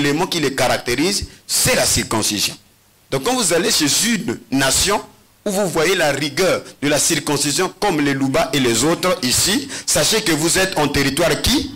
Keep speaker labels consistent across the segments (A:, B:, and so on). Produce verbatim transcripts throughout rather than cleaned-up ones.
A: élément qui les caractérise, c'est la circoncision. Donc quand vous allez chez une nation où vous voyez la rigueur de la circoncision comme les Louba et les autres ici, sachez que vous êtes en territoire qui?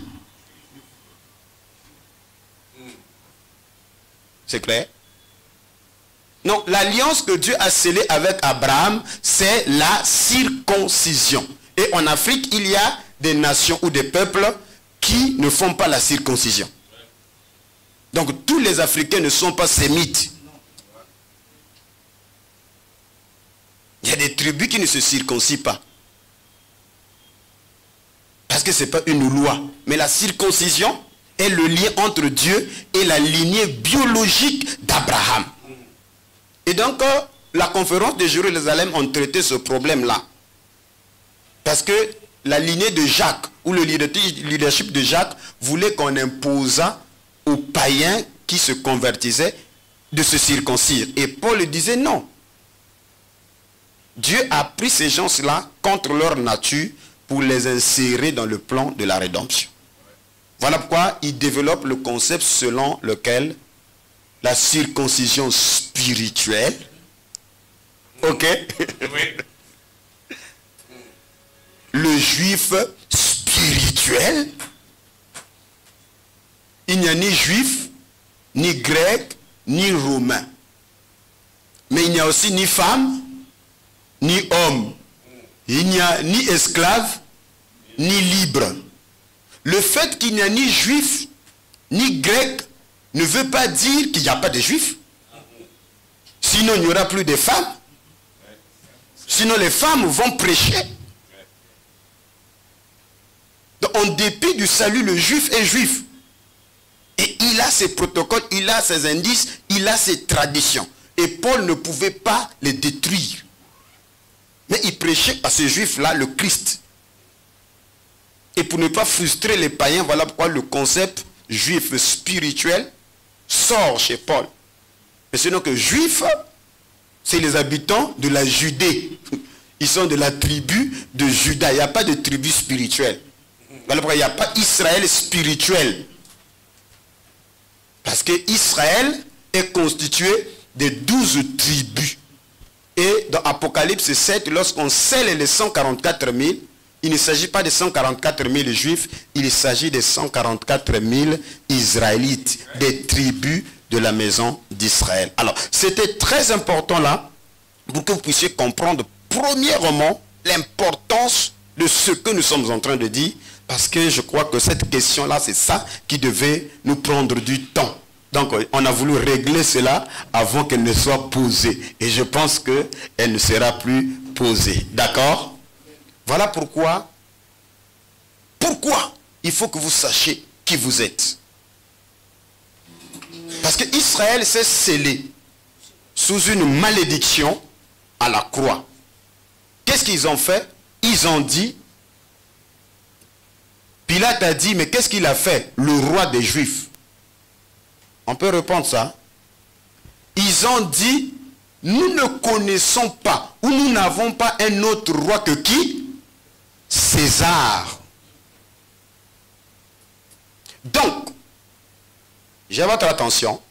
A: C'est clair? Non, l'alliance que Dieu a scellée avec Abraham, c'est la circoncision. Et en Afrique, il y a des nations ou des peuples qui ne font pas la circoncision. Donc tous les Africains ne sont pas sémites. Il y a des tribus qui ne se circoncisent pas. Parce que ce n'est pas une loi. Mais la circoncision est le lien entre Dieu et la lignée biologique d'Abraham. Et donc, la conférence de Jérusalem a traité ce problème-là. Parce que la lignée de Jacques, ou le leadership de Jacques, voulait qu'on imposât aux païens qui se convertissaient de se circoncire. Et Paul disait non. Dieu a pris ces gens-là contre leur nature pour les insérer dans le plan de la rédemption. Voilà pourquoi il développe le concept selon lequel la circoncision spirituelle, ok, oui. Le juif spirituel, il n'y a ni juif, ni grec, ni romain. Mais il n'y a aussi ni femme, ni homme. Il n'y a ni esclave, ni libre. Le fait qu'il n'y a ni juif, ni grec, ne veut pas dire qu'il n'y a pas de juifs. Sinon, il n'y aura plus de femmes. Sinon, les femmes vont prêcher. Donc, en dépit du salut, le juif est juif. Et il a ses protocoles, il a ses indices, il a ses traditions. Et Paul ne pouvait pas les détruire. Mais il prêchait à ces juifs-là le Christ. Et pour ne pas frustrer les païens, voilà pourquoi le concept juif spirituel sort chez Paul. Mais sinon que juifs, c'est les habitants de la Judée. Ils sont de la tribu de Juda. Il n'y a pas de tribu spirituelle. Voilà pourquoi il n'y a pas Israël spirituel. Parce que Israël est constitué de douze tribus. Et dans Apocalypse sept, lorsqu'on scelle les cent quarante-quatre mille, il ne s'agit pas de cent quarante-quatre mille juifs, il s'agit de cent quarante-quatre mille israélites, des tribus de la maison d'Israël. Alors, c'était très important là, pour que vous puissiez comprendre, premièrement, l'importance de ce que nous sommes en train de dire, parce que je crois que cette question-là, c'est ça qui devait nous prendre du temps. Donc, on a voulu régler cela avant qu'elle ne soit posée. Et je pense qu'elle ne sera plus posée. D'accord? Voilà pourquoi, pourquoi il faut que vous sachiez qui vous êtes. Parce que Israël s'est scellé sous une malédiction à la croix. Qu'est-ce qu'ils ont fait? Ils ont dit, Pilate a dit, mais qu'est-ce qu'il a fait? Le roi des Juifs. On peut répondre ça. Ils ont dit, nous ne connaissons pas, ou nous n'avons pas un autre roi que qui? César. Donc, j'ai votre attention.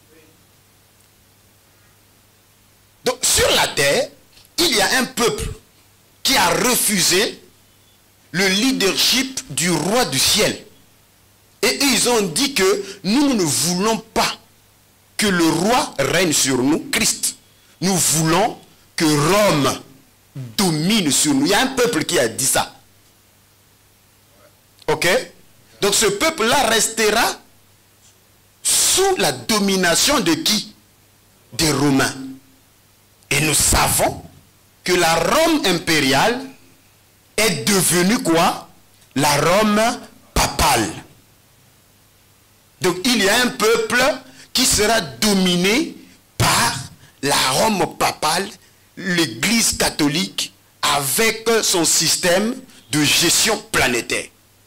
A: Donc, sur la terre, il y a un peuple qui a refusé le leadership du roi du ciel. Et ils ont dit que nous ne voulons pas que le roi règne sur nous, Christ. Nous voulons que Rome domine sur nous. Il y a un peuple qui a dit ça. Ok? Donc ce peuple-là restera sous la domination de qui? Des Romains. Et nous savons que la Rome impériale est devenue quoi? La Rome papale. Donc il y a un peuple qui sera dominé par la Rome papale, l'Église catholique, avec son système de gestion planétaire.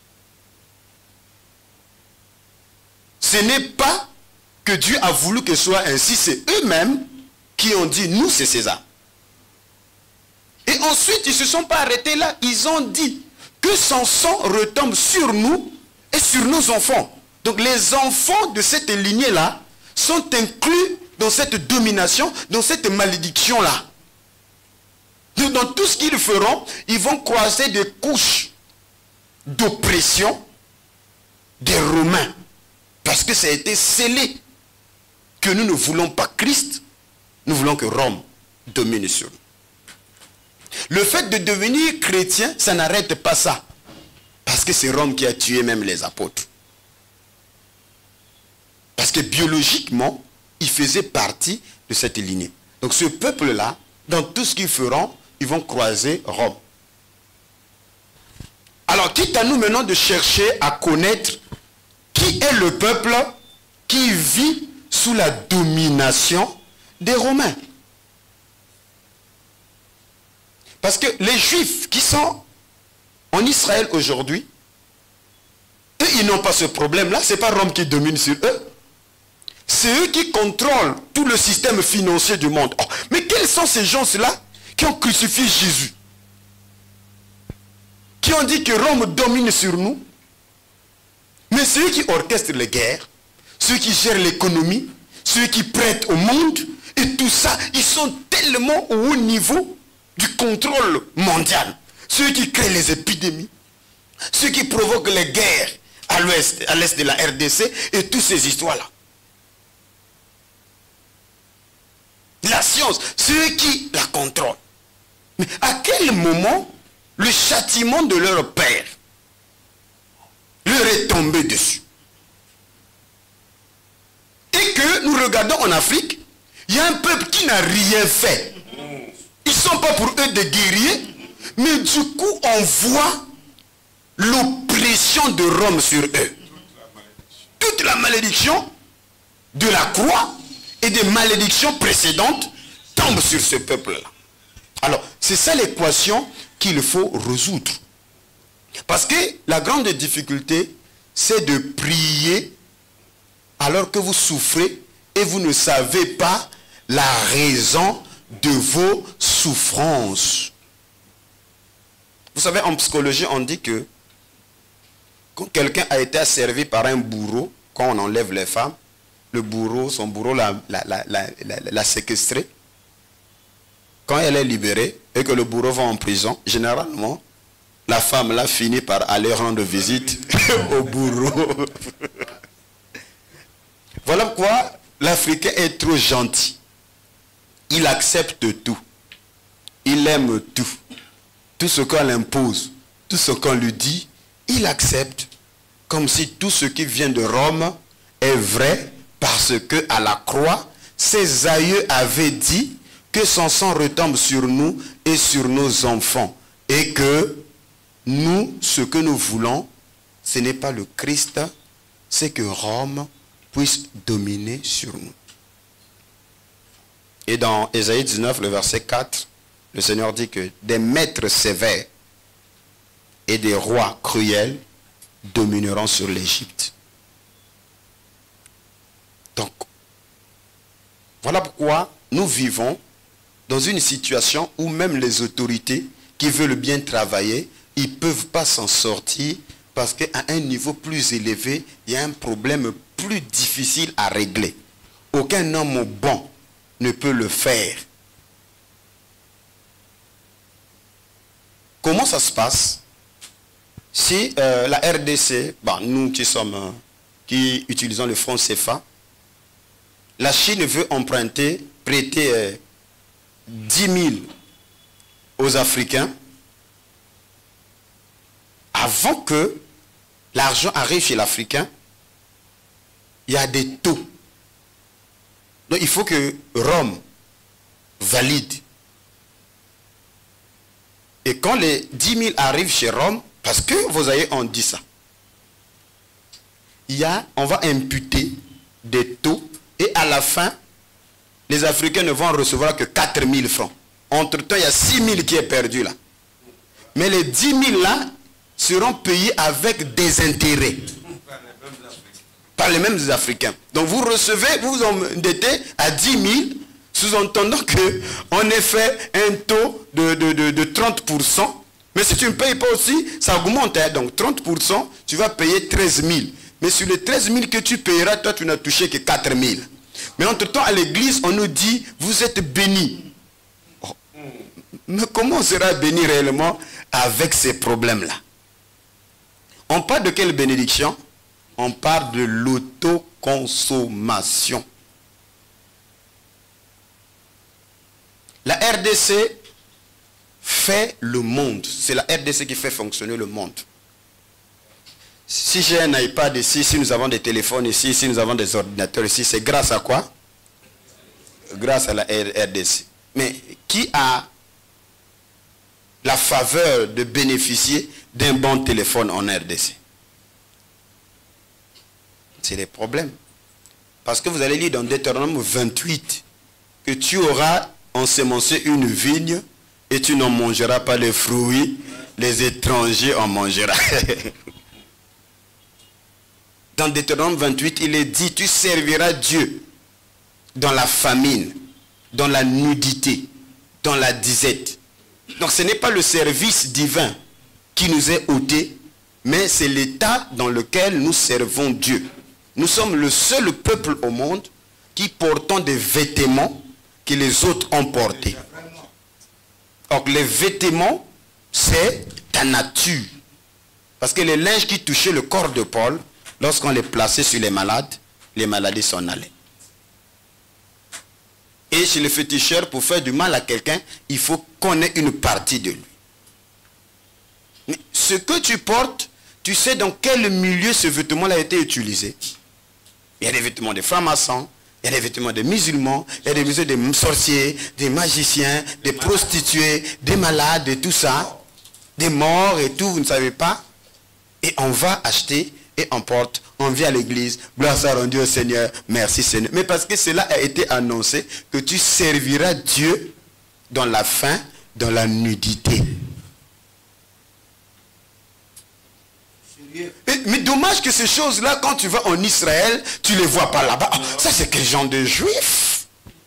A: Ce n'est pas que Dieu a voulu que ce soit ainsi, c'est eux-mêmes qui ont dit, nous c'est César. Et ensuite, ils ne se sont pas arrêtés là, ils ont dit que son sang retombe sur nous et sur nos enfants. Donc les enfants de cette lignée-là sont inclus dans cette domination, dans cette malédiction-là. Dans tout ce qu'ils feront, ils vont croiser des couches d'oppression des Romains. Parce que ça a été scellé que nous ne voulons pas Christ, nous voulons que Rome domine sur nous. Le fait de devenir chrétien, ça n'arrête pas ça. Parce que c'est Rome qui a tué même les apôtres. Parce que biologiquement, ils faisaient partie de cette lignée. Donc ce peuple-là, dans tout ce qu'ils feront, ils vont croiser Rome. Alors, quitte à nous maintenant de chercher à connaître qui est le peuple qui vit sous la domination des Romains. Parce que les Juifs qui sont en Israël aujourd'hui, eux, ils n'ont pas ce problème-là. Ce n'est pas Rome qui domine sur eux. C'est eux qui contrôlent tout le système financier du monde. Oh, mais quels sont ces gens-là qui ont crucifié Jésus? Qui ont dit que Rome domine sur nous? Mais ceux qui orchestrent les guerres, ceux qui gèrent l'économie, ceux qui prêtent au monde, et tout ça, ils sont tellement au haut niveau du contrôle mondial. Ceux qui créent les épidémies, ceux qui provoquent les guerres à l'ouest, à l'est de la R D C, et toutes ces histoires-là. La science, ceux qui la contrôlent. Mais à quel moment le châtiment de leur père leur est tombé dessus? Et que nous regardons en Afrique, il y a un peuple qui n'a rien fait. Ils ne sont pas pour eux des guerriers, mais du coup on voit l'oppression de Rome sur eux. Toute la malédiction de la croix et des malédictions précédentes tombent sur ce peuple-là. Alors, c'est ça l'équation qu'il faut résoudre. Parce que la grande difficulté, c'est de prier alors que vous souffrez et vous ne savez pas la raison de vos souffrances. Vous savez, en psychologie, on dit que quand quelqu'un a été asservi par un bourreau, quand on enlève les femmes, le bourreau, son bourreau l'a, l'a, l'a, l'a, l'a, l'a séquestré. Quand elle est libérée et que le bourreau va en prison, généralement, la femme là finit par aller rendre visite au bourreau. Voilà pourquoi l'Africain est trop gentil. Il accepte tout. Il aime tout. Tout ce qu'on l'impose, tout ce qu'on lui dit, il accepte comme si tout ce qui vient de Rome est vrai, parce que à la croix, ses aïeux avaient dit que son sang retombe sur nous et sur nos enfants. Et que nous, ce que nous voulons, ce n'est pas le Christ, c'est que Rome puisse dominer sur nous. Et dans Ésaïe dix-neuf, le verset quatre, le Seigneur dit que des maîtres sévères et des rois cruels domineront sur l'Égypte. Donc, voilà pourquoi nous vivons dans une situation où même les autorités qui veulent bien travailler, ils ne peuvent pas s'en sortir parce qu'à un niveau plus élevé, il y a un problème plus difficile à régler. Aucun homme bon ne peut le faire. Comment ça se passe si euh, la R D C, bah, nous qui sommes, euh, qui utilisons le franc C F A, la Chine veut emprunter, prêter euh, dix mille aux Africains, avant que l'argent arrive chez l'Africain, il y a des taux. Donc il faut que Rome valide. Et quand les dix mille arrivent chez Rome, parce que vos aïeux ont dit ça, il y a, on va imputer des taux et à la fin, les Africains ne vont recevoir que quatre mille francs. Entre-temps, il y a six mille qui est perdu là. Mais les dix mille là seront payés avec des intérêts. Par les mêmes Africains. Donc vous recevez, vous vous endettez à dix mille, sous-entendant qu'on ait fait un taux de, de, de, de trente pour cent. Mais si tu ne payes pas aussi, ça augmente. Hein. Donc trente pour cent, tu vas payer treize mille. Mais sur les treize mille que tu payeras, toi, tu n'as touché que quatre mille. Mais entre-temps, à l'église, on nous dit, vous êtes bénis. Oh. Mais comment on sera béni réellement avec ces problèmes-là? On parle de quelle bénédiction? On parle de l'autoconsommation. La R D C fait le monde. C'est la R D C qui fait fonctionner le monde. Si j'ai un iPad ici, si nous avons des téléphones ici, si nous avons des ordinateurs ici, c'est grâce à quoi? Grâce à la R D C. Mais qui a la faveur de bénéficier d'un bon téléphone en R D C? C'est les problèmes. Parce que vous allez lire dans Deutéronome vingt-huit que tu auras ensemencé une vigne et tu n'en mangeras pas les fruits, les étrangers en mangeront. Dans Deutéronome vingt-huit, il est dit, tu serviras Dieu dans la famine, dans la nudité, dans la disette. Donc ce n'est pas le service divin qui nous est ôté, mais c'est l'état dans lequel nous servons Dieu. Nous sommes le seul peuple au monde qui portons des vêtements que les autres ont portés. Or les vêtements, c'est ta nature. Parce que les linges qui touchaient le corps de Paul, lorsqu'on les plaçait sur les malades, les maladies s'en allaient. Et chez les féticheurs, pour faire du mal à quelqu'un, il faut qu'on ait une partie de lui. Mais ce que tu portes, tu sais dans quel milieu ce vêtement-là a été utilisé. Il y a des vêtements de francs-maçons, il y a des vêtements de musulmans, il y a des vêtements de sorciers, des magiciens, des prostituées, des malades et tout ça, des morts et tout, vous ne savez pas. Et on va acheter et on porte, on vient à l'église, gloire soit rendue au Seigneur, merci Seigneur. Mais parce que cela a été annoncé, que tu serviras Dieu dans la faim, dans la nudité. Et, mais dommage que ces choses-là, quand tu vas en Israël, tu ne les vois pas là-bas. Oh, ça, c'est quel genre de juifs?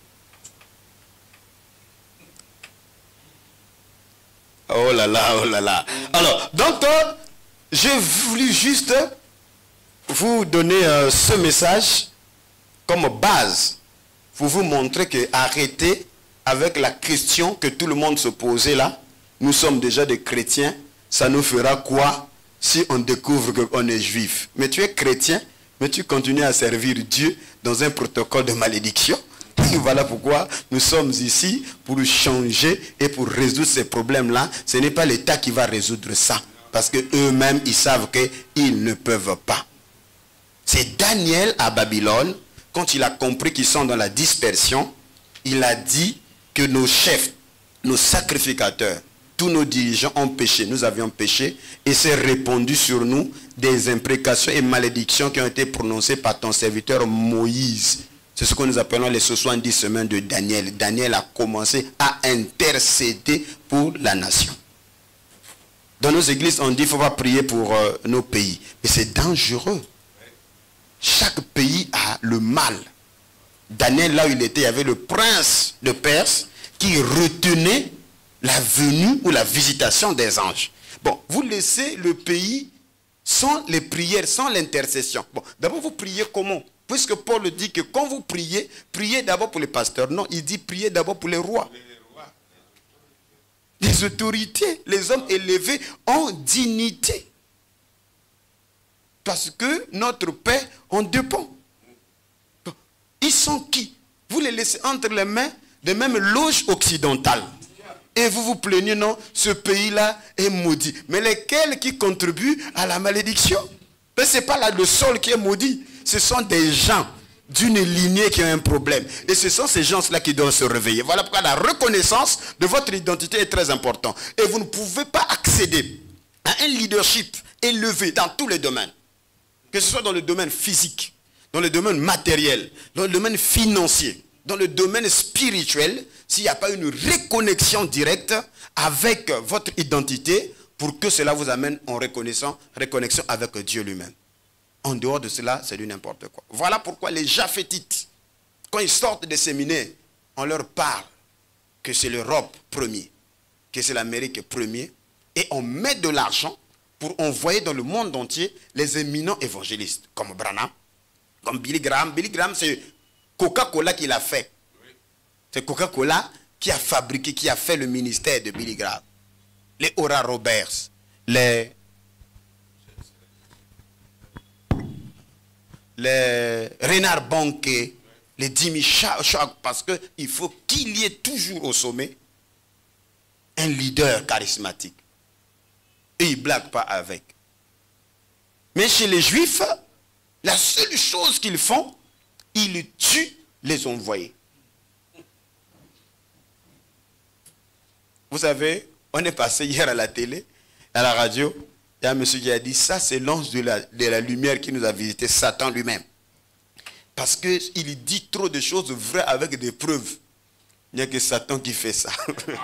A: Oh là là, oh là là. Alors, donc, euh, j'ai voulu juste vous donner euh, ce message comme base pour vous montrer que arrêtez avec la question que tout le monde se posait là. Nous sommes déjà des chrétiens. Ça nous fera quoi si on découvre qu'on est juif? Mais tu es chrétien, mais tu continues à servir Dieu dans un protocole de malédiction. Et voilà pourquoi nous sommes ici pour changer et pour résoudre ces problèmes-là. Ce n'est pas l'État qui va résoudre ça. Parce qu'eux-mêmes, ils savent qu'ils ne peuvent pas. C'est Daniel à Babylone, quand il a compris qu'ils sont dans la dispersion, il a dit que nos chefs, nos sacrificateurs, tous nos dirigeants ont péché, nous avions péché, et c'est répandu sur nous des imprécations et malédictions qui ont été prononcées par ton serviteur Moïse. C'est ce que nous appelons les soixante-dix semaines de Daniel. Daniel a commencé à intercéder pour la nation. Dans nos églises, on dit qu'il ne faut pas prier pour euh, nos pays. Mais c'est dangereux. Chaque pays a le mal. Daniel, là où il était, il y avait le prince de Perse qui retenait la venue ou la visitation des anges. Bon, vous laissez le pays sans les prières, sans l'intercession. Bon, d'abord vous priez comment? Puisque Paul dit que quand vous priez, priez d'abord pour les pasteurs. Non, il dit priez d'abord pour les rois. Les autorités, les hommes élevés en dignité. Parce que notre paix en dépend. Ils sont qui? Vous les laissez entre les mains de même loge occidentale. Et vous vous plaignez, non, ce pays-là est maudit. Mais lesquels qui contribuent à la malédiction? Ce n'est pas là le sol qui est maudit. Ce sont des gens d'une lignée qui ont un problème. Et ce sont ces gens-là qui doivent se réveiller. Voilà pourquoi la reconnaissance de votre identité est très importante. Et vous ne pouvez pas accéder à un leadership élevé dans tous les domaines. Que ce soit dans le domaine physique, dans le domaine matériel, dans le domaine financier, dans le domaine spirituel, s'il n'y a pas une reconnexion directe avec votre identité pour que cela vous amène en reconnaissance, reconnexion avec Dieu lui-même. En dehors de cela, c'est du n'importe quoi. Voilà pourquoi les Japhétites, quand ils sortent des séminaires, on leur parle que c'est l'Europe premier, que c'est l'Amérique premier, et on met de l'argent pour envoyer dans le monde entier les éminents évangélistes, comme Branham, comme Billy Graham. Billy Graham, c'est Coca-Cola qui l'a fait. C'est Coca-Cola qui a fabriqué, qui a fait le ministère de Billy Graham. Les Oral Roberts, les, les Renard Banquet, les Jimmy Shock, parce qu'il faut qu'il y ait toujours au sommet un leader charismatique. Et ils ne blaguent pas avec. Mais chez les Juifs, la seule chose qu'ils font, ils tuent les envoyés. Vous savez, on est passé hier à la télé, à la radio, il y a un monsieur qui a dit, ça c'est l'ange de la, de la lumière qui nous a visité, Satan lui-même. Parce qu'il dit trop de choses vraies avec des preuves. Il n'y a que Satan qui fait ça.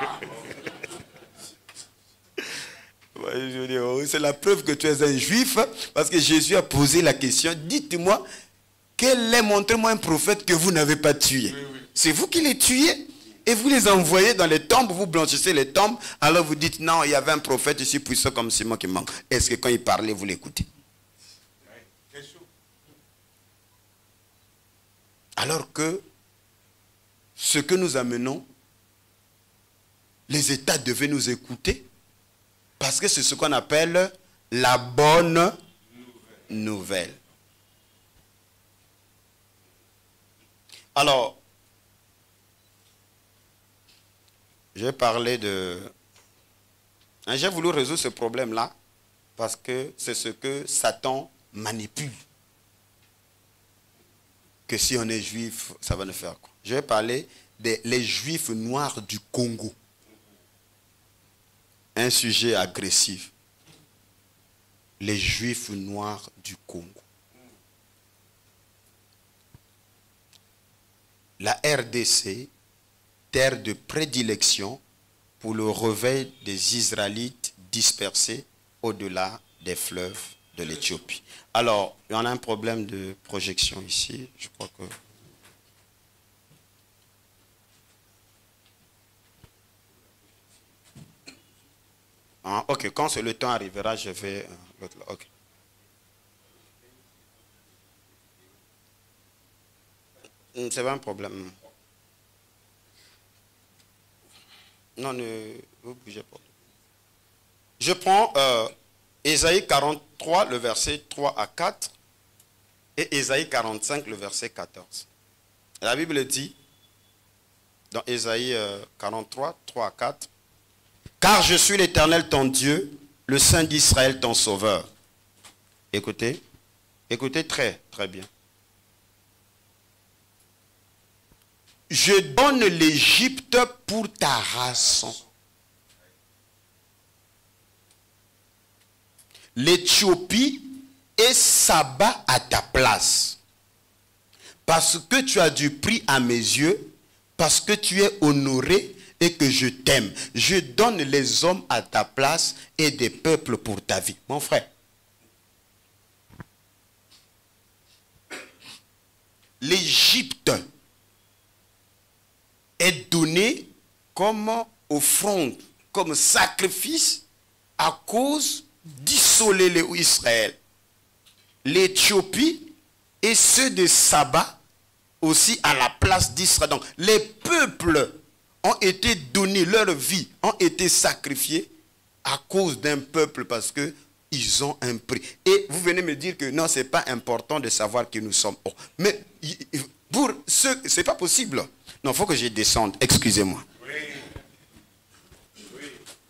A: C'est la preuve que tu es un juif, parce que Jésus a posé la question, dites-moi, quel est, montrez-moi un prophète que vous n'avez pas tué. Oui, oui. C'est vous qui les tuez et vous les envoyez dans les tombes, vous blanchissez les tombes, alors vous dites, non, il y avait un prophète ici puissant comme Simon qui manque. Est-ce que quand il parlait, vous l'écoutez? Alors que ce que nous amenons, les États devaient nous écouter, parce que c'est ce qu'on appelle la bonne nouvelle. nouvelle. Alors, j'ai parlé de... J'ai voulu résoudre ce problème-là, parce que c'est ce que Satan manipule. Que si on est juif, ça va nous faire quoi? Je vais parler des les juifs noirs du Congo. Un sujet agressif. Les juifs noirs du Congo. La R D C, terre de prédilection pour le réveil des Israélites dispersés au-delà des fleuves de l'Éthiopie. Alors, il y en a un problème de projection ici. Je crois que... Ah, ok, quand le temps arrivera, je vais... Euh, ok. C'est pas un problème. Non, ne vous bougez pas. Je prends euh, Ésaïe quarante-trois, le verset trois à quatre, et Ésaïe quarante-cinq, le verset quatorze. La Bible dit, dans Ésaïe euh, quarante-trois, trois à quatre, « Car je suis l'Éternel ton Dieu, le Saint d'Israël ton Sauveur. » Écoutez, écoutez très, très bien. « Je donne l'Égypte pour ta rançon. L'Éthiopie et Saba à ta place. Parce que tu as du prix à mes yeux, parce que tu es honoré et que je t'aime. Je donne les hommes à ta place et des peuples pour ta vie. » Mon frère, l'Égypte est donnée comme offrande, comme sacrifice à cause d'isoler Israël. L'Éthiopie et ceux de Saba aussi à la place d'Israël. Donc les peuples ont été donnés, leur vie ont été sacrifiés à cause d'un peuple parce que ils ont un prix. Et vous venez me dire que non, c'est pas important de savoir qui nous sommes. Oh, mais pour ceux, c'est pas possible. Non, il faut que je descende. Excusez-moi. Oui. Oui.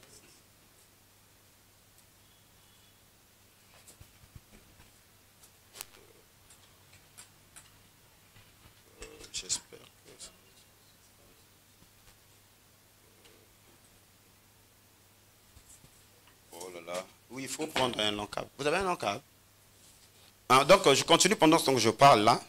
A: Euh, J'espère que... Oh là là. Oui, il faut prendre un long câble. Vous avez un long câble? Ah, donc, je continue pendant ce temps que je parle là.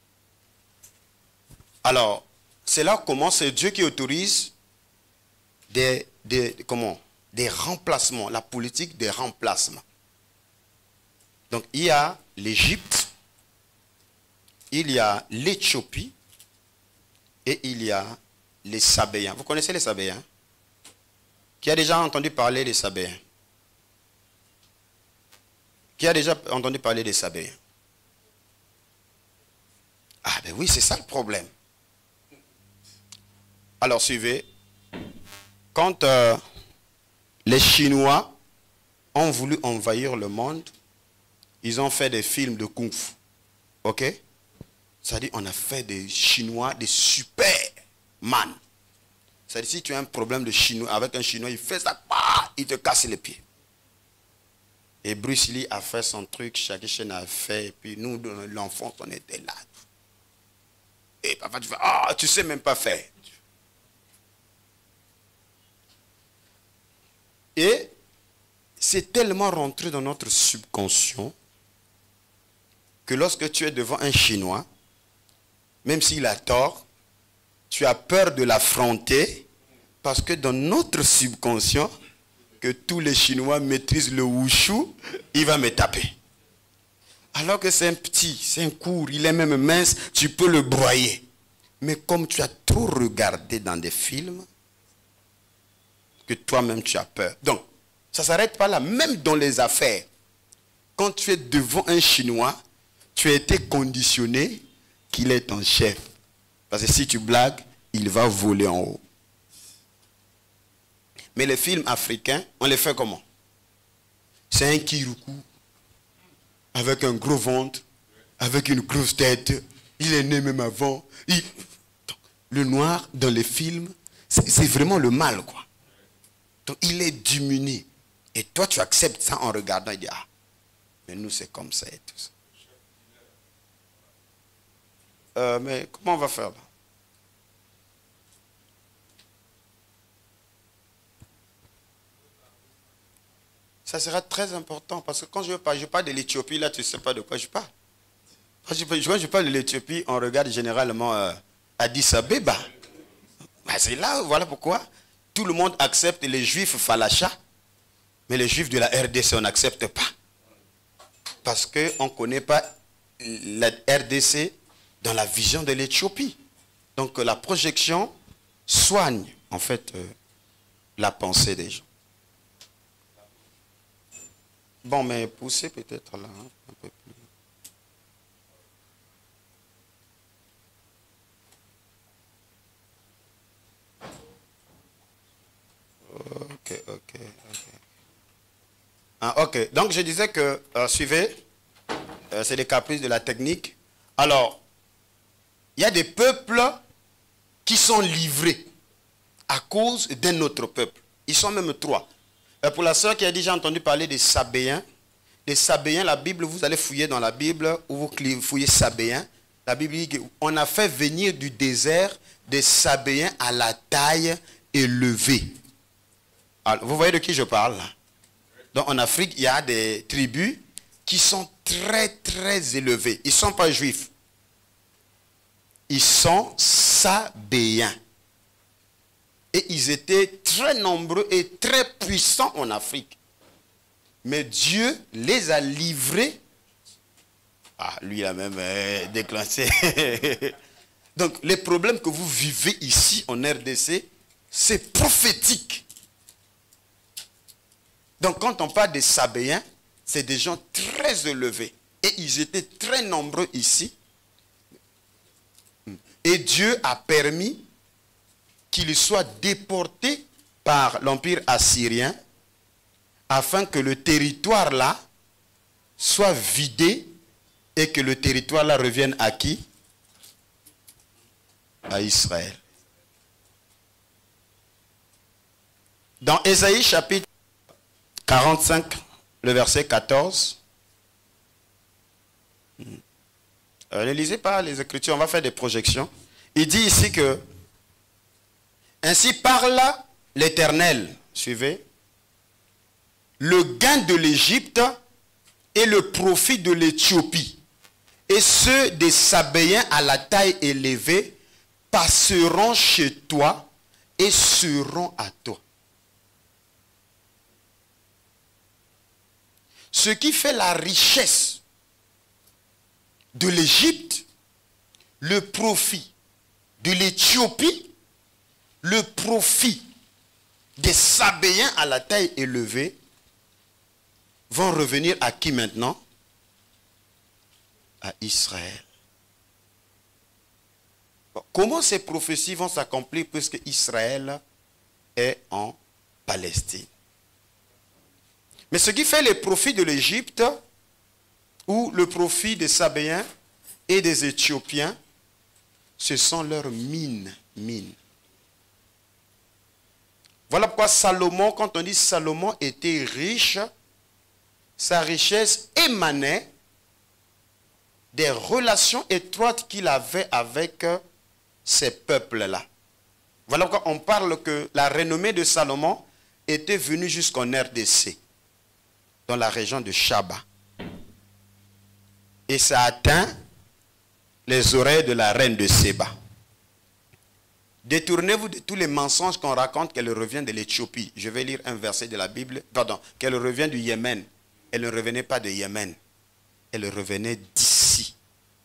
A: Alors, c'est là comment c'est Dieu qui autorise des, des, comment, des remplacements, la politique des remplacements. Donc, il y a l'Égypte, il y a l'Éthiopie et il y a les Sabéens. Vous connaissez les Sabéens? Qui a déjà entendu parler des Sabéens? Qui a déjà entendu parler des Sabéens? Ah ben oui, c'est ça le problème. Alors suivez. Quand euh, les Chinois ont voulu envahir le monde, ils ont fait des films de Kung Fu. Ok? C'est-à-dire on a fait des Chinois, des Superman. C'est-à-dire si tu as un problème de Chinois, avec un Chinois, il fait ça, bah, il te casse les pieds. Et Bruce Lee a fait son truc, Jackie Chan a fait, et puis nous, l'enfant, on était là. Et papa, tu fais, ah, oh, tu sais même pas faire. Et c'est tellement rentré dans notre subconscient que lorsque tu es devant un Chinois, même s'il a tort, tu as peur de l'affronter parce que dans notre subconscient, que tous les Chinois maîtrisent le wushu, il va me taper. Alors que c'est un petit, c'est un court, il est même mince, tu peux le broyer. Mais comme tu as trop regardé dans des films, que toi-même tu as peur. Donc, ça ne s'arrête pas là, même dans les affaires. Quand tu es devant un Chinois, tu as été conditionné qu'il est ton chef. Parce que si tu blagues, il va voler en haut. Mais les films africains, on les fait comment? C'est un kiroukou, avec un gros ventre, avec une grosse tête. Il est né même avant. Il... Le noir, dans les films, c'est vraiment le mal, quoi. Donc, il est diminué. Et toi, tu acceptes ça en regardant. Il dit, ah, mais nous, c'est comme ça et tout ça. Euh, mais comment on va faire là? Ça sera très important parce que quand je parle, je parle de l'Éthiopie, là, tu ne sais pas de quoi je parle. Quand je, quand je parle de l'Éthiopie, on regarde généralement euh, Addis Abeba. Ben, c'est là, voilà pourquoi tout le monde accepte les juifs Falacha, mais les juifs de la R D C, on n'accepte pas. Parce qu'on ne connaît pas la R D C dans la vision de l'Éthiopie. Donc la projection soigne, en fait, euh, la pensée des gens. Bon, mais poussez peut-être là, hein, un peu plus. Ok, ok, ok. Ah, ok, donc je disais que, euh, suivez, euh, c'est des caprices de la technique. Alors, il y a des peuples qui sont livrés à cause d'un autre peuple. Ils sont même trois. Euh, pour la sœur qui a déjà entendu parler des Sabéens, les Sabéens, la Bible, vous allez fouiller dans la Bible, où vous fouillez Sabéens, la Bible dit qu'on a fait venir du désert des Sabéens à la taille élevée. Alors, vous voyez de qui je parle là? Donc en Afrique, il y a des tribus qui sont très très élevées. Ils ne sont pas juifs. Ils sont Sabéens. Et ils étaient très nombreux et très puissants en Afrique. Mais Dieu les a livrés. Ah, lui il a même euh, déclenché. Donc les problèmes que vous vivez ici en R D C, c'est prophétique. Donc quand on parle des Sabéens, c'est des gens très élevés. Et ils étaient très nombreux ici. Et Dieu a permis qu'ils soient déportés par l'Empire assyrien afin que le territoire là soit vidé et que le territoire là revienne à qui? À Israël. Dans Ésaïe chapitre quarante-cinq, le verset quatorze. Euh, ne lisez pas les Écritures, on va faire des projections. Il dit ici que ainsi parle l'Éternel, suivez, le gain de l'Égypte et le profit de l'Éthiopie, et ceux des Sabéens à la taille élevée passeront chez toi et seront à toi. Ce qui fait la richesse de l'Égypte, le profit de l'Éthiopie, le profit des Sabéens à la taille élevée, vont revenir à qui maintenant? À Israël. Bon, comment ces prophéties vont s'accomplir puisque Israël est en Palestine? Mais ce qui fait le profit de l'Égypte ou le profit des Sabéens et des Éthiopiens, ce sont leurs mines, mines. Voilà pourquoi Salomon, quand on dit Salomon était riche, sa richesse émanait des relations étroites qu'il avait avec ces peuples-là. Voilà pourquoi on parle que la renommée de Salomon était venue jusqu'en R D C, dans la région de Shaba. Et ça a atteint les oreilles de la reine de Séba. Détournez-vous de tous les mensonges qu'on raconte qu'elle revient de l'Éthiopie. Je vais lire un verset de la Bible. Pardon, qu'elle revient du Yémen. Elle ne revenait pas de Yémen. Elle revenait d'ici.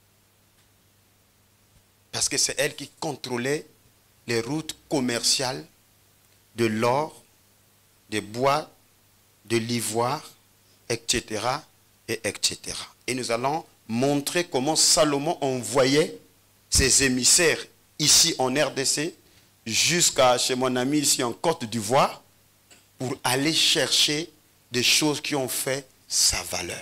A: Parce que c'est elle qui contrôlait les routes commerciales de l'or, des bois, de l'ivoire, et cetera, et et cetera. Et nous allons montrer comment Salomon envoyait ses émissaires ici en R D C, jusqu'à chez mon ami ici en Côte d'Ivoire, pour aller chercher des choses qui ont fait sa valeur.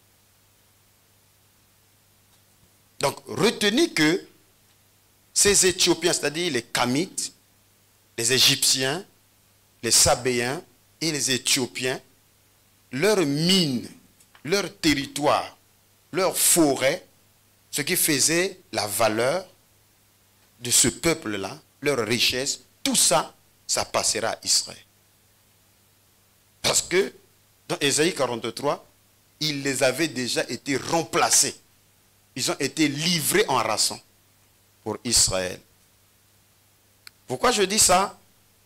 A: Donc, retenez que ces Éthiopiens, c'est-à-dire les Kamites, les Égyptiens, les Sabéens et les Éthiopiens, leurs mines, leur territoire, leurs forêts, ce qui faisait la valeur de ce peuple-là, leur richesse, tout ça, ça passera à Israël. Parce que dans Ésaïe quarante-trois, ils les avaient déjà été remplacés. Ils ont été livrés en rançon pour Israël. Pourquoi je dis ça?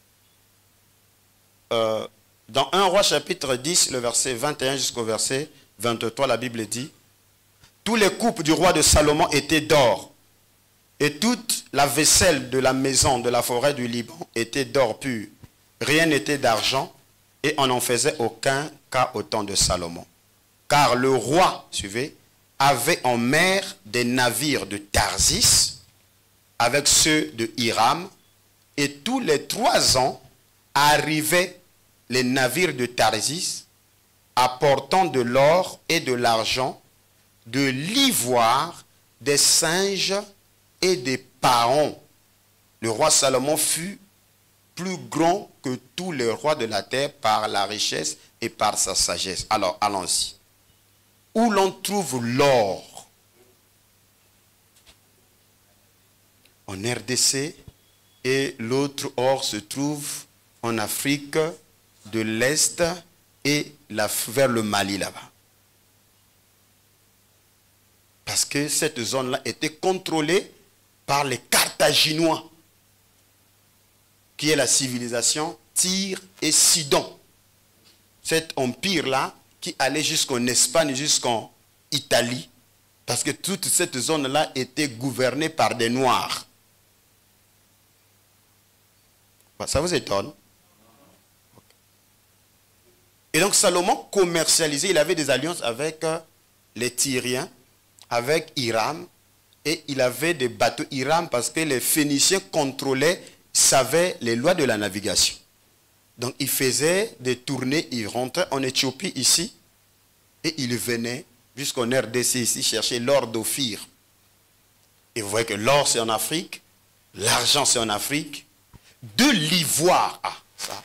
A: euh, Dans un roi chapitre dix, le verset vingt et un jusqu'au verset vingt-trois, la Bible dit: tous les coupes du roi de Salomon étaient d'or, et toute la vaisselle de la maison de la forêt du Liban était d'or pur. Rien n'était d'argent, et on n'en faisait aucun cas au temps de Salomon. Car le roi, suivez, avait en mer des navires de Tarsis, avec ceux de Hiram, et tous les trois ans arrivaient les navires de Tarsis, apportant de l'or et de l'argent, de l'ivoire, des singes et des paons. Le roi Salomon fut plus grand que tous les rois de la terre par la richesse et par sa sagesse. Alors, allons-y. Où l'on trouve l'or? En R D C, et l'autre or se trouve en Afrique de l'Est et la, vers le Mali là-bas. Parce que cette zone-là était contrôlée par les Carthaginois, qui est la civilisation Tyr et Sidon. Cet empire-là qui allait jusqu'en Espagne, jusqu'en Italie, parce que toute cette zone-là était gouvernée par des Noirs. Ça vous étonne? Et donc Salomon commercialisait, il avait des alliances avec les Tyriens, avec Hiram, et il avait des bateaux Hiram parce que les Phéniciens contrôlaient, savaient les lois de la navigation. Donc il faisait des tournées, il rentrait en Éthiopie ici, et il venait jusqu'en R D C ici chercher l'or d'Ophir. Et vous voyez que l'or c'est en Afrique, l'argent c'est en Afrique, de l'ivoire, ah, ça.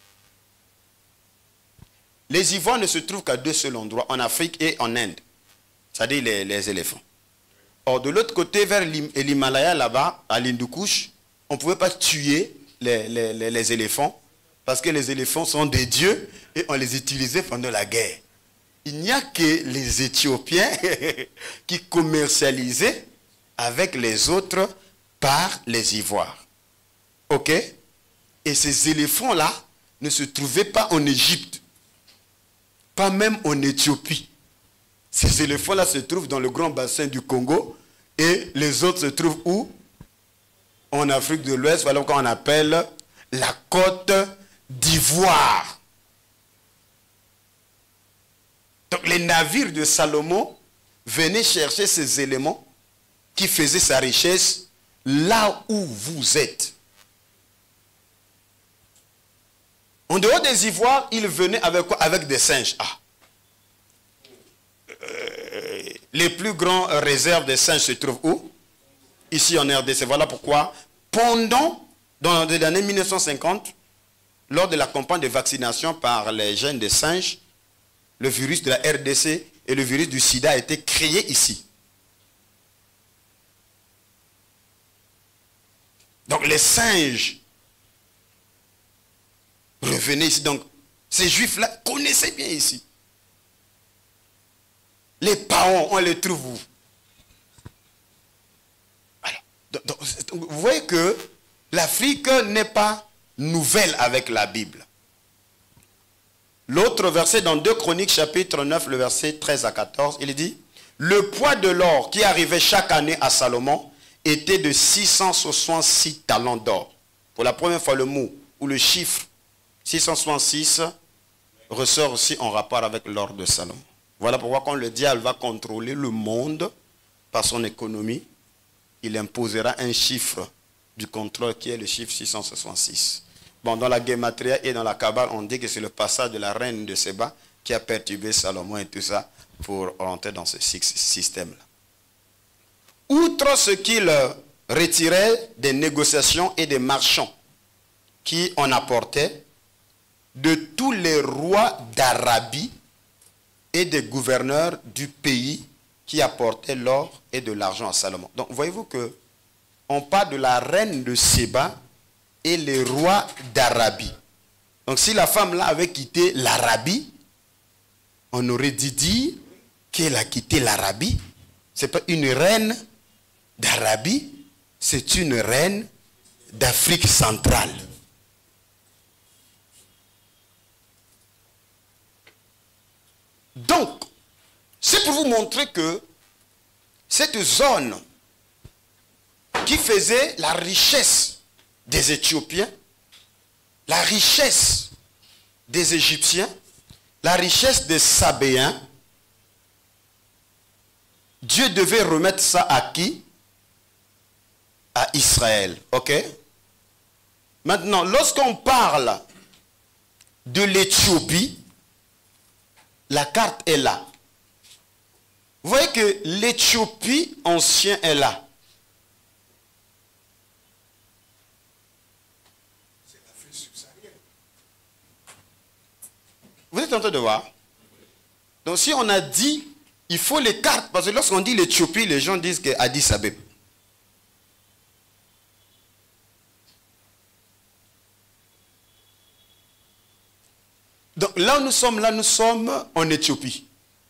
A: Les ivoires ne se trouvent qu'à deux seuls endroits, en Afrique et en Inde, c'est-à-dire les, les éléphants. Or, de l'autre côté, vers l'Himalaya, là-bas, à l'Hindoukouche, on ne pouvait pas tuer les, les, les, les éléphants, parce que les éléphants sont des dieux, et on les utilisait pendant la guerre. Il n'y a que les Éthiopiens qui commercialisaient avec les autres par les ivoires. Ok? Et ces éléphants-là ne se trouvaient pas en Égypte, pas même en Éthiopie. Ces éléphants-là se trouvent dans le grand bassin du Congo, et les autres se trouvent où? En Afrique de l'Ouest, voilà qu'on appelle la Côte d'Ivoire. Donc les navires de Salomon venaient chercher ces éléments qui faisaient sa richesse là où vous êtes. En dehors des ivoires, ils venaient avec quoi? Avec des singes. Ah. Euh, les plus grands réserves des singes se trouvent où? Ici en R D C. Voilà pourquoi, pendant, dans les années mille neuf cent cinquante, lors de la campagne de vaccination par les gènes des singes, le virus de la R D C et le virus du sida a été créé ici. Donc les singes revenaient ici. Donc ces juifs-là connaissaient bien ici. Les paons, on les trouve où? Alors, donc, donc, vous voyez que l'Afrique n'est pas nouvelle avec la Bible. L'autre verset dans deux Chroniques chapitre neuf, le verset treize à quatorze, il dit: le poids de l'or qui arrivait chaque année à Salomon était de six cent soixante-six talents d'or. Pour la première fois, le mot ou le chiffre six cent soixante-six ressort aussi en rapport avec l'or de Salomon. Voilà pourquoi quand le diable va contrôler le monde par son économie, il imposera un chiffre du contrôle qui est le chiffre six cent soixante-six. Bon, dans la Gematria et dans la Kabbale, on dit que c'est le passage de la reine de Séba qui a perturbé Salomon et tout ça pour rentrer dans ce système-là. Outre ce qu'il retirait des négociations et des marchands qui en apportaient, de tous les rois d'Arabie et des gouverneurs du pays qui apportaient l'or et de l'argent à Salomon. Donc, voyez-vous que on parle de la reine de Séba et les rois d'Arabie. Donc, si la femme là avait quitté l'Arabie, on aurait dit dire qu'elle a quitté l'Arabie. Ce n'est pas une reine d'Arabie, c'est une reine d'Afrique centrale. Donc, c'est pour vous montrer que cette zone qui faisait la richesse des Éthiopiens, la richesse des Égyptiens, la richesse des Sabéens, Dieu devait remettre ça à qui? À Israël. Ok? Maintenant, lorsqu'on parle de l'Éthiopie, la carte est là. Vous voyez que l'Éthiopie ancien est là. C'est l'Afrique subsaharienne. Vous êtes en train de voir? Donc si on a dit, il faut les cartes, parce que lorsqu'on dit l'Éthiopie, les gens disent que Addis Abeba. Donc là où nous sommes, là nous sommes en Éthiopie.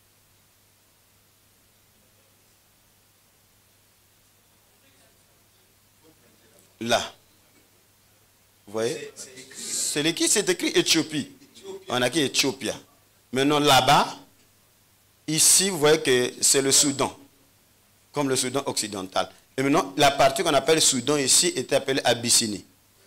A: Là. Vous voyez? C'est l'écrit, c'est écrit Éthiopie. On a écrit Éthiopia. Maintenant là-bas, ici vous voyez que c'est le Soudan. Comme le Soudan occidental. Et maintenant la partie qu'on appelle Soudan ici était appelée Abyssinie.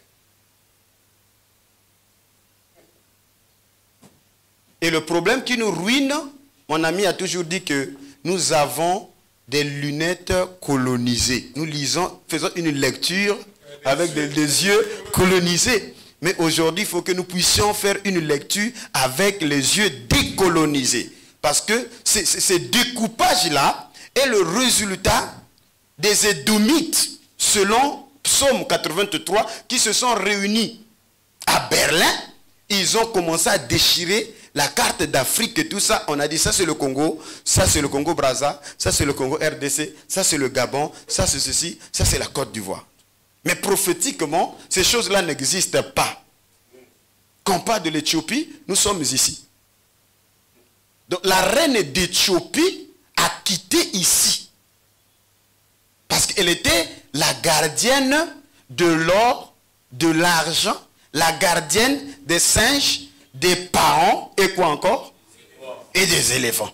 A: Et le problème qui nous ruine, mon ami a toujours dit que nous avons des lunettes colonisées. Nous lisons, faisons une lecture avec des, des yeux colonisés. Mais aujourd'hui, il faut que nous puissions faire une lecture avec les yeux décolonisés. Parce que ces, ces découpages-là est le résultat des Édomites, selon Psaume quatre-vingt-trois, qui se sont réunis à Berlin. Ils ont commencé à déchirer la carte d'Afrique et tout ça. On a dit ça c'est le Congo, ça c'est le Congo-Brazza, ça c'est le Congo R D C, ça c'est le Gabon, ça c'est ceci, ça c'est la Côte d'Ivoire. Mais prophétiquement, ces choses-là n'existent pas. Quand on parle de l'Éthiopie, nous sommes ici. Donc la reine d'Éthiopie a quitté ici. Parce qu'elle était la gardienne de l'or, de l'argent, la gardienne des singes, des parents, et quoi encore? Et des éléphants.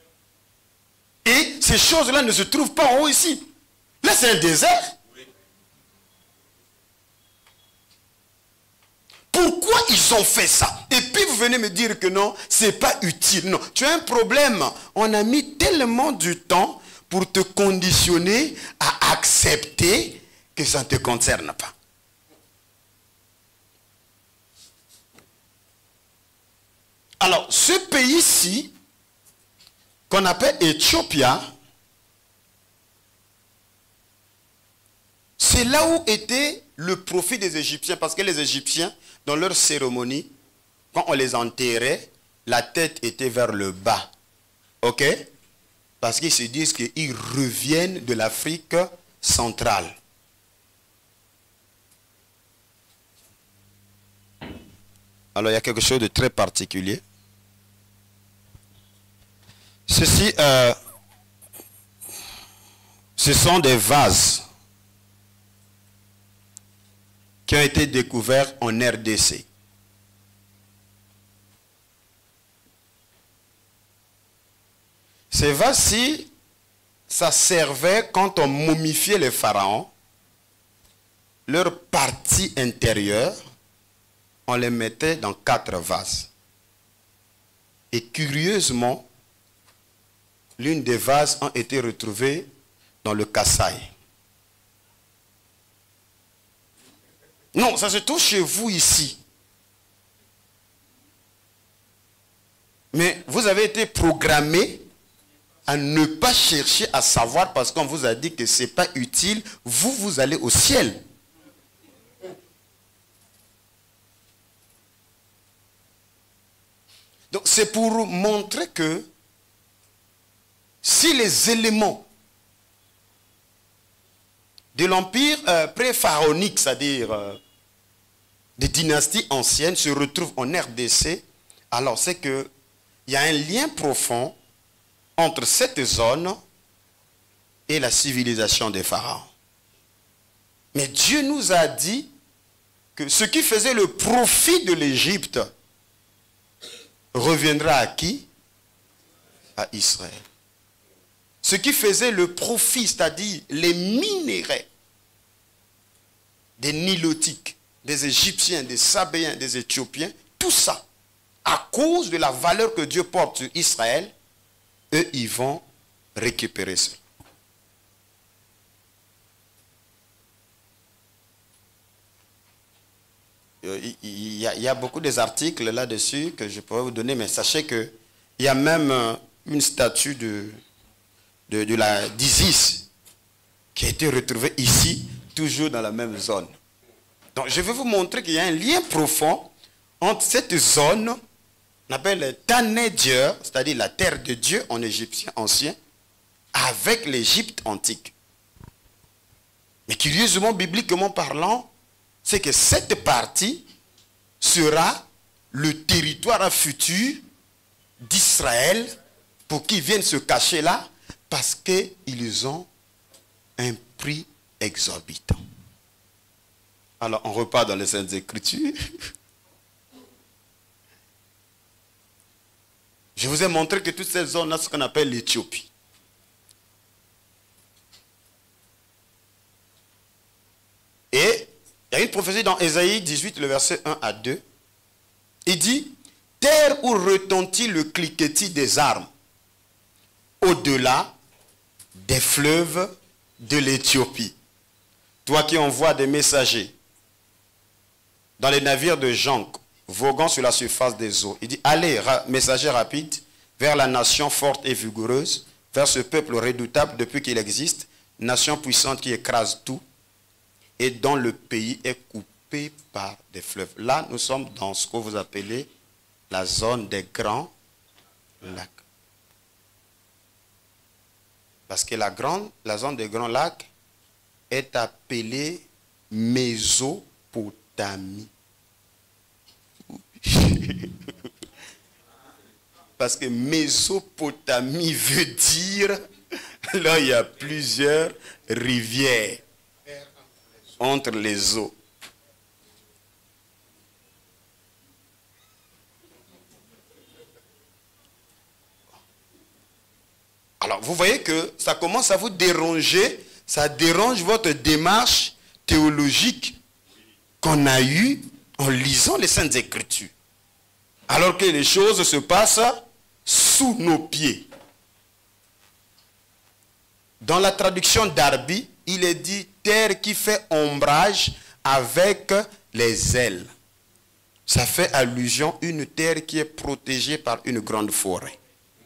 A: Et ces choses-là ne se trouvent pas en haut ici. Là, c'est un désert. Pourquoi ils ont fait ça? Et puis vous venez me dire que non, c'est pas utile. Non, tu as un problème. On a mis tellement du temps pour te conditionner à accepter que ça ne te concerne pas. Alors, ce pays-ci, qu'on appelle Éthiopia, c'est là où était le profit des Égyptiens. Parce que les Égyptiens, dans leur cérémonie, quand on les enterrait, la tête était vers le bas. Ok? Parce qu'ils se disent qu'ils reviennent de l'Afrique centrale. Alors, il y a quelque chose de très particulier. Ceci, euh, ce sont des vases qui ont été découverts en R D C. Ces vases-ci, ça servait quand on momifiait les pharaons, leur partie intérieure, on les mettait dans quatre vases. Et curieusement, l'une des vases a été retrouvée dans le Kasaï. Non, ça se trouve chez vous ici. Mais vous avez été programmé à ne pas chercher à savoir parce qu'on vous a dit que ce n'est pas utile. Vous, vous allez au ciel. Donc c'est pour montrer que si les éléments de l'empire euh, pré-pharaonique, c'est-à-dire euh, des dynasties anciennes, se retrouvent en R D C, alors c'est qu'il y a un lien profond entre cette zone et la civilisation des pharaons. Mais Dieu nous a dit que ce qui faisait le profit de l'Égypte reviendra à qui? À Israël. Ce qui faisait le profit, c'est-à-dire les minéraux des Nilotiques, des Égyptiens, des Sabéens, des Éthiopiens, tout ça, à cause de la valeur que Dieu porte sur Israël, eux, ils vont récupérer ça. Il y, a, il y a beaucoup d'articles là-dessus que je pourrais vous donner, mais sachez qu'il y a même une statue de, de, de la d'Isis qui a été retrouvée ici, toujours dans la même zone. Donc je vais vous montrer qu'il y a un lien profond entre cette zone, on appelle Tanédieur, c'est-à-dire la terre de Dieu en égyptien ancien, avec l'Égypte antique. Mais curieusement, bibliquement parlant, c'est que cette partie sera le territoire futur d'Israël pour qu'ils viennent se cacher là parce qu'ils ont un prix exorbitant. Alors on repart dans les Saintes Écritures. Je vous ai montré que toute cette zone-là, c'est ce qu'on appelle l'Éthiopie. Et il y a une prophétie dans Ésaïe dix-huit, le verset un à deux. Il dit, terre où retentit le cliquetis des armes, au-delà des fleuves de l'Éthiopie. Toi qui envoies des messagers dans les navires de jonques, voguant sur la surface des eaux. Il dit, allez, ra messager rapide, vers la nation forte et vigoureuse, vers ce peuple redoutable depuis qu'il existe, nation puissante qui écrase tout, et dont le pays est coupé par des fleuves. Là, nous sommes dans ce que vous appelez la zone des grands lacs. Parce que la, grande, la zone des grands lacs est appelée Mésopotamie. Parce que Mésopotamie veut dire là il y a plusieurs rivières entre les eaux. Alors vous voyez que ça commence à vous déranger, ça dérange votre démarche théologique qu'on a eue en lisant les Saintes Écritures. Alors que les choses se passent sous nos pieds. Dans la traduction d'Arbi, il est dit terre qui fait ombrage avec les ailes. Ça fait allusion à une terre qui est protégée par une grande forêt.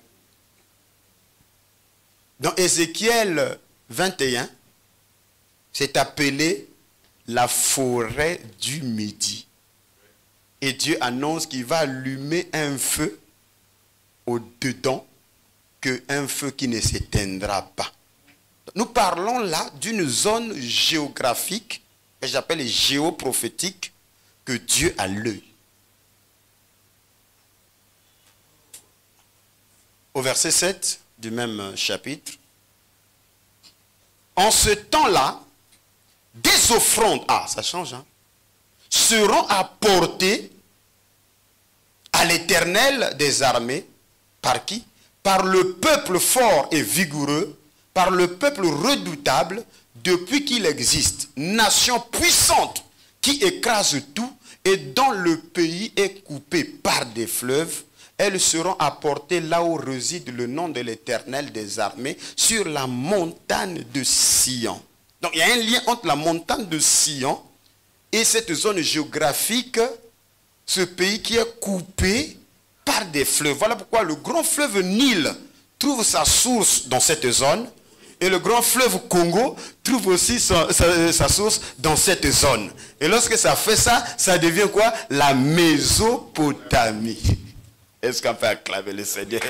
A: Dans Ézéchiel vingt et un, c'est appelé la forêt du Midi. Et Dieu annonce qu'il va allumer un feu au-dedans, qu'un feu qui ne s'éteindra pas. Nous parlons là d'une zone géographique, que j'appelle géoprophétique, que Dieu a l'œil. Au verset sept du même chapitre, en ce temps-là, des offrandes, ah ça change, hein, seront apportées à l'Éternel des armées, par qui? Par le peuple fort et vigoureux, par le peuple redoutable, depuis qu'il existe, nation puissante qui écrase tout et dont le pays est coupé par des fleuves. Elles seront apportées là où réside le nom de l'Éternel des armées, sur la montagne de Sion. Donc il y a un lien entre la montagne de Sion et cette zone géographique, ce pays qui est coupé par des fleuves. Voilà pourquoi le grand fleuve Nil trouve sa source dans cette zone. Et le grand fleuve Congo trouve aussi sa, sa, sa source dans cette zone. Et lorsque ça fait ça, ça devient quoi? La Mésopotamie. Est-ce qu'on peut acclamer le Seigneur?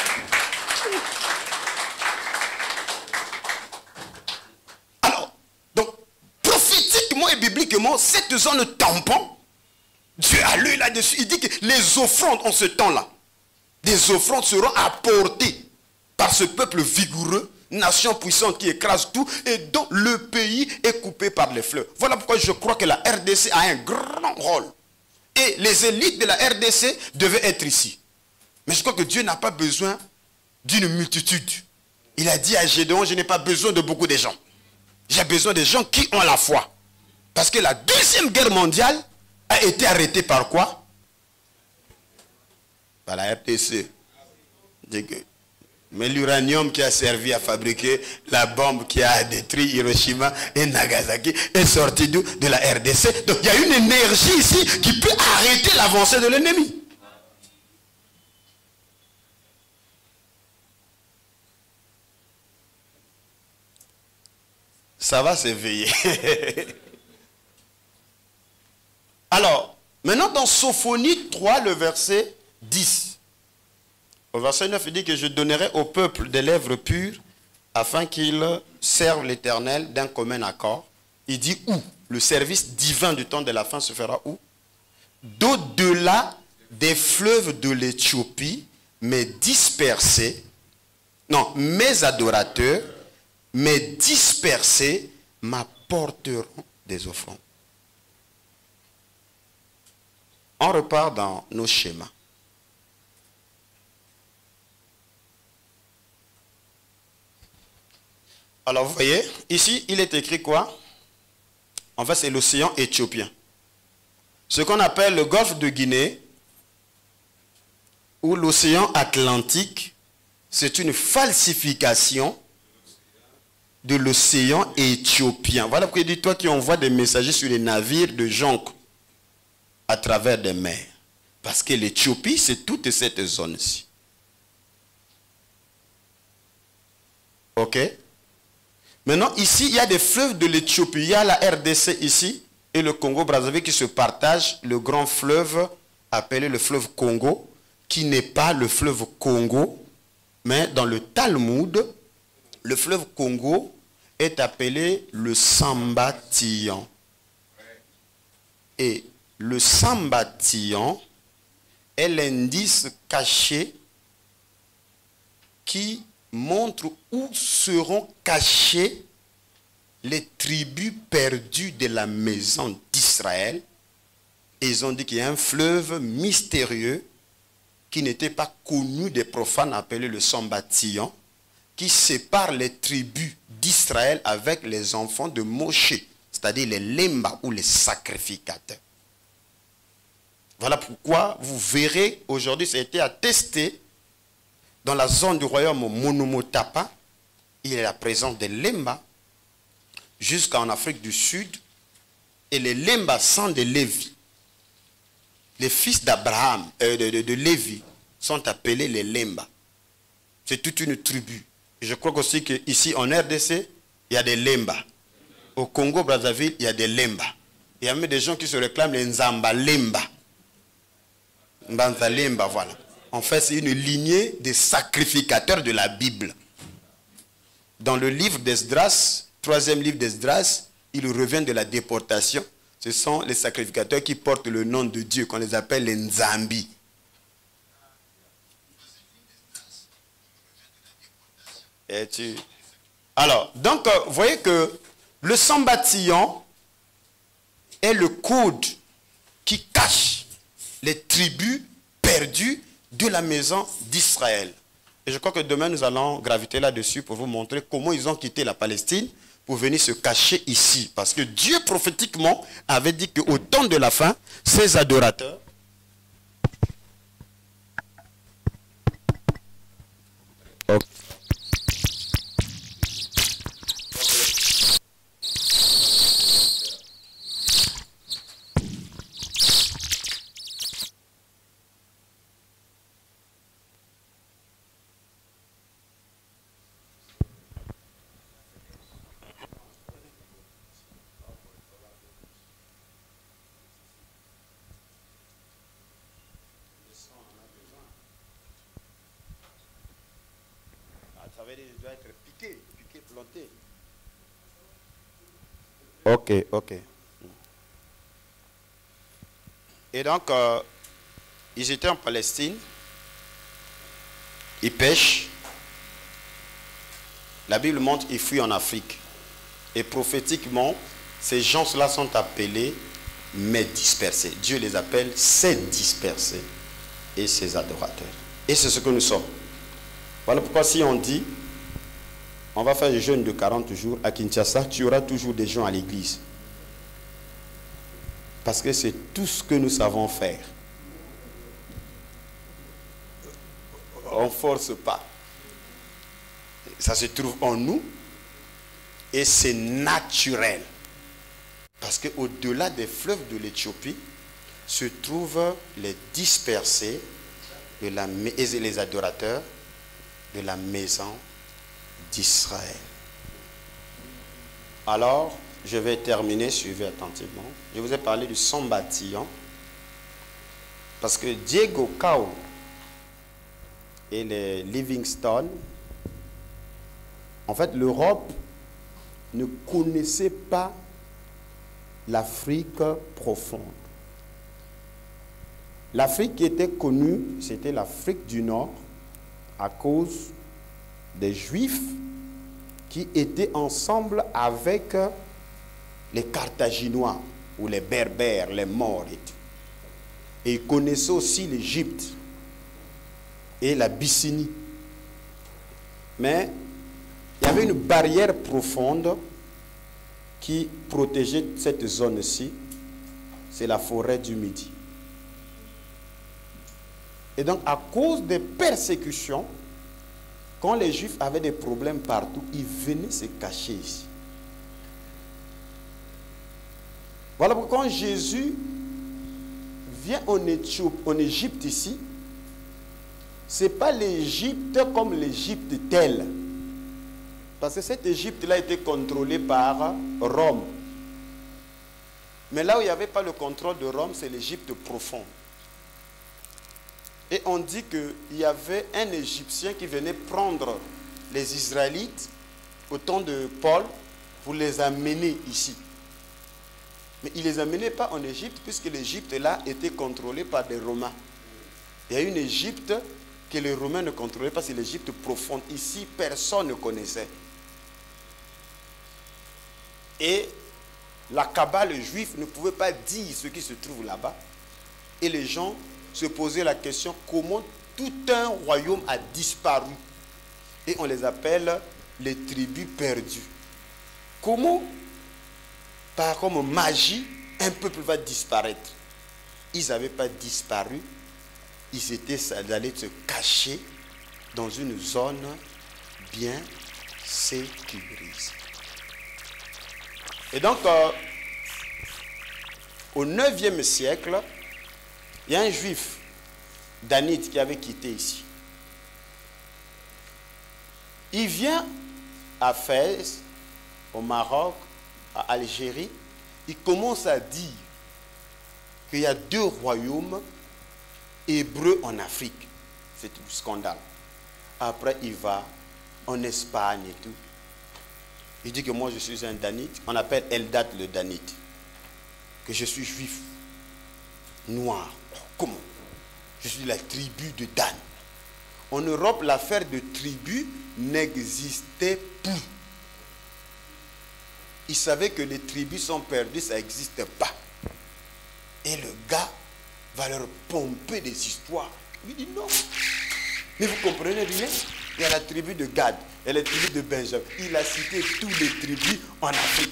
A: Alors, donc, prophétiquement et bibliquement, cette zone tampon, Dieu a lu là-dessus. Il dit que les offrandes en ce temps-là, des offrandes seront apportées par ce peuple vigoureux, nation puissante qui écrase tout et dont le pays est coupé par les fleuves. Voilà pourquoi je crois que la R D C a un grand rôle. Et les élites de la R D C devaient être ici. Mais je crois que Dieu n'a pas besoin d'une multitude. Il a dit à Gédéon, je n'ai pas besoin de beaucoup de gens. J'ai besoin de gens qui ont la foi. Parce que la deuxième guerre mondiale a été arrêtée par quoi? Par la R D C. Mais l'uranium qui a servi à fabriquer la bombe qui a détruit Hiroshima et Nagasaki est sorti de, de la R D C. Donc il y a une énergie ici qui peut arrêter l'avancée de l'ennemi. Ça va s'éveiller. Alors, maintenant dans Sophonie trois, le verset dix. Au verset neuf, il dit que je donnerai au peuple des lèvres pures afin qu'ils servent l'Éternel d'un commun accord. Il dit où? Le service divin du temps de la fin se fera où? D'au-delà des fleuves de l'Éthiopie, mais dispersés, non, mes adorateurs, mais dispersés, m'apporteront des offrandes. On repart dans nos schémas. Alors vous voyez, ici il est écrit quoi? En fait c'est l'océan éthiopien. Ce qu'on appelle le golfe de Guinée ou l'océan Atlantique, c'est une falsification de l'océan éthiopien. Voilà pourquoi il dit, toi qui envoies des messagers sur les navires de jonques à travers des mers. Parce que l'Éthiopie c'est toute cette zone-ci. Ok? Maintenant, ici, il y a des fleuves de l'Éthiopie. Il y a la R D C ici et le Congo-Brazzaville qui se partagent le grand fleuve appelé le fleuve Congo, qui n'est pas le fleuve Congo, mais dans le Talmud, le fleuve Congo est appelé le Sambatian. Et le Sambatian est l'indice caché qui montre où seront cachées les tribus perdues de la maison d'Israël. Et ils ont dit qu'il y a un fleuve mystérieux qui n'était pas connu des profanes appelé le Sambatian, qui sépare les tribus d'Israël avec les enfants de Moshe, c'est-à-dire les Lemba ou les sacrificateurs. Voilà pourquoi vous verrez aujourd'hui, ça a été attesté dans la zone du royaume Monomotapa, il y a la présence des Lemba jusqu'en Afrique du Sud, et les Lemba sont des Lévi. Les fils d'Abraham, euh, de, de, de Lévi, sont appelés les Lemba. C'est toute une tribu. Et je crois aussi qu'ici en R D C, il y a des Lemba. Au Congo, Brazzaville, il y a des Lemba. Il y a même des gens qui se réclament les Nzamba Lemba. Nzamba Lemba, voilà. En fait, c'est une lignée des sacrificateurs de la Bible. Dans le livre d'Esdras, troisième livre d'Esdras, il revient de la déportation. Ce sont les sacrificateurs qui portent le nom de Dieu, qu'on les appelle les Nzambi. Et tu... Alors, donc, vous voyez que le Sambatillon est le code qui cache les tribus perdues de la maison d'Israël. Et je crois que demain, nous allons graviter là-dessus pour vous montrer comment ils ont quitté la Palestine pour venir se cacher ici. Parce que Dieu, prophétiquement, avait dit qu'au temps de la fin, ses adorateurs okay. doit être piqué, piqué, planté. Ok, ok. Et donc, euh, ils étaient en Palestine, ils pêchent. La Bible montre qu'ils fuient en Afrique. Et prophétiquement, ces gens-là sont appelés mais dispersés. Dieu les appelle ces dispersés et ses adorateurs. Et c'est ce que nous sommes. Voilà pourquoi si on dit, on va faire le jeûne de quarante jours à Kinshasa, tu auras toujours des gens à l'église. Parce que c'est tout ce que nous savons faire. On ne force pas. Ça se trouve en nous et c'est naturel. Parce qu'au-delà des fleuves de l'Éthiopie se trouvent les dispersés de la, et les adorateurs de la maison d'Israël. Alors, je vais terminer, suivez attentivement. Je vous ai parlé du Sambatillon. Parce que Diego Cao et les Livingstone, en fait, l'Europe ne connaissait pas l'Afrique profonde. L'Afrique qui était connue, c'était l'Afrique du Nord, à cause des Juifs qui étaient ensemble avec les Carthaginois, ou les Berbères, les Maures et tout. Et ils connaissaient aussi l'Égypte et l'Abyssinie. Mais il y avait une barrière profonde qui protégeait cette zone-ci, c'est la forêt du Midi. Et donc, à cause des persécutions, quand les Juifs avaient des problèmes partout, ils venaient se cacher ici. Voilà pourquoi quand Jésus vient en Éthiopie, en Égypte ici, ce n'est pas l'Égypte comme l'Égypte telle. Parce que cette Égypte-là était contrôlée par Rome. Mais là où il n'y avait pas le contrôle de Rome, c'est l'Égypte profonde. Et on dit qu'il y avait un Égyptien qui venait prendre les Israélites au temps de Paul pour les amener ici. Mais il ne les amenait pas en Égypte puisque l'Égypte là était contrôlée par des Romains. Il y a une Égypte que les Romains ne contrôlaient pas, c'est l'Égypte profonde. Ici, personne ne connaissait. Et la Kabbale juive ne pouvait pas dire ce qui se trouve là-bas. Et les gens se posaient la question, comment tout un royaume a disparu? Et on les appelle les tribus perdues. Comment, par comme magie, un peuple va disparaître? ils n'avaient pas disparu, ils étaient allés se cacher dans une zone bien sécurisée. Et donc, euh, au neuvième siècle, il y a un juif danite qui avait quitté ici. Il vient à Fès, au Maroc, à Algérie, il commence à dire qu'il y a deux royaumes hébreux en Afrique. C'est un scandale. Après, il va en Espagne et tout. Il dit que moi, je suis un danite. On appelle Eldad le danite. Que je suis juif, noir. Comment? Je suis de la tribu de Dan. En Europe, l'affaire de tribu n'existait plus. Ils savaient que les tribus sont perdues, ça n'existe pas. Et le gars va leur pomper des histoires. Il dit non. Mais vous comprenez bien? Il y a la tribu de Gad, il y a la tribu de Benjamin. Il a cité toutes les tribus en Afrique.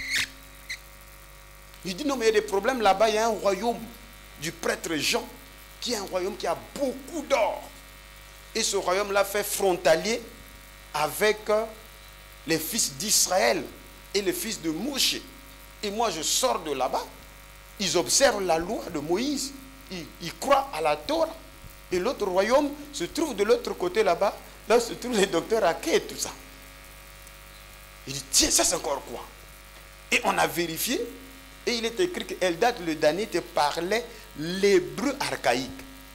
A: Il dit non, mais il y a des problèmes là-bas. Il y a un royaume du prêtre Jean, qui est un royaume qui a beaucoup d'or. Et ce royaume-là fait frontalier avec les fils d'Israël et les fils de Moshe. Et moi, je sors de là-bas. Ils observent la loi de Moïse. Ils, ils croient à la Torah. Et l'autre royaume se trouve de l'autre côté là-bas. Là se trouvent les docteurs Aké et tout ça. Il dit, tiens, ça c'est encore quoi? Et on a vérifié. Et il est écrit que Eldad le danite parlait l'hébreu archaïque.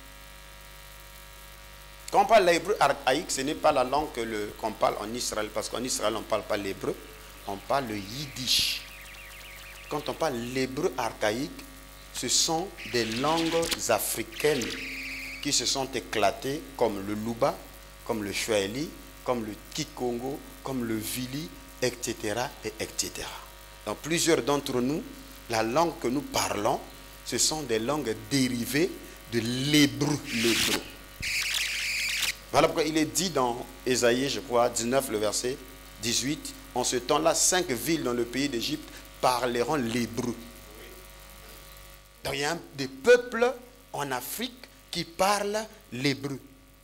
A: Quand on parle l'hébreu archaïque, ce n'est pas la langue que le, qu'on parle en Israël. Parce qu'en Israël, on ne parle pas l'hébreu. On parle le yiddish. Quand on parle l'hébreu archaïque, ce sont des langues africaines qui se sont éclatées comme le Luba, comme le Swahili, comme le Kikongo, comme le Vili, et cetera et et cetera. Donc plusieurs d'entre nous, la langue que nous parlons, ce sont des langues dérivées de l'hébreu. L'hébreu. Voilà pourquoi il est dit dans Ésaïe, je crois, dix-neuf, le verset dix-huit, en ce temps-là, cinq villes dans le pays d'Égypte parleront l'hébreu. Donc il y a des peuples en Afrique qui parlent l'hébreu.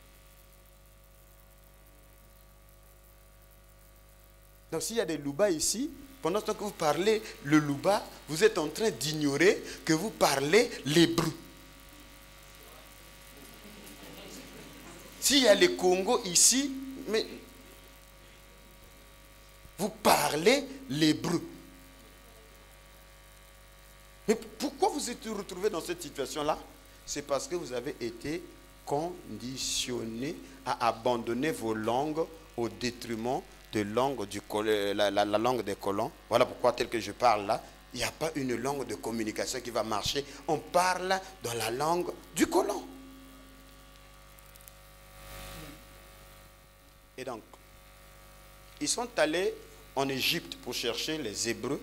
A: Donc s'il y a des Louba ici, pendant que vous parlez le Louba, vous êtes en train d'ignorer que vous parlez l'hébreu. S'il y a les Congo ici, mais vous parlez l'hébreu. Mais pourquoi vous êtes retrouvé dans cette situation-là? C'est parce que vous avez été conditionné à abandonner vos langues au détriment de langue du, la, la, la langue des colons. Voilà pourquoi, tel que je parle là, il n'y a pas une langue de communication qui va marcher. On parle dans la langue du colon. Et donc, ils sont allés en Égypte pour chercher les Hébreux.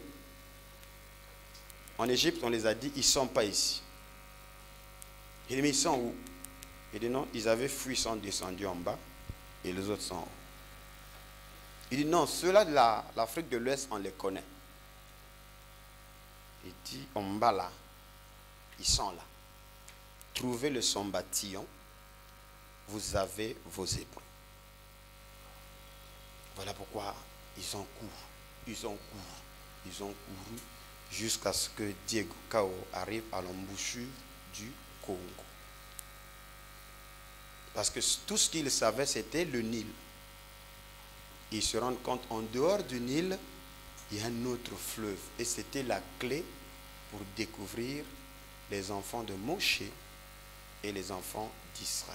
A: En Égypte, on les a dit, ils ne sont pas ici. Il dit, mais ils sont où? Il dit, non, ils avaient fui, ils sont descendus en bas, et les autres sont en haut. Il dit, non, ceux-là de l'Afrique de l'Ouest, on les connaît. Il dit, en bas là, ils sont là. Trouvez le Sambatillon, vous avez vos Hébreux. Voilà pourquoi ils ont couru, ils ont couru, ils ont couru jusqu'à ce que Diego Cao arrive à l'embouchure du Congo. Parce que tout ce qu'ils savaient, c'était le Nil. Ils se rendent compte, en dehors du Nil, il y a un autre fleuve. Et c'était la clé pour découvrir les enfants de Moshe et les enfants d'Israël.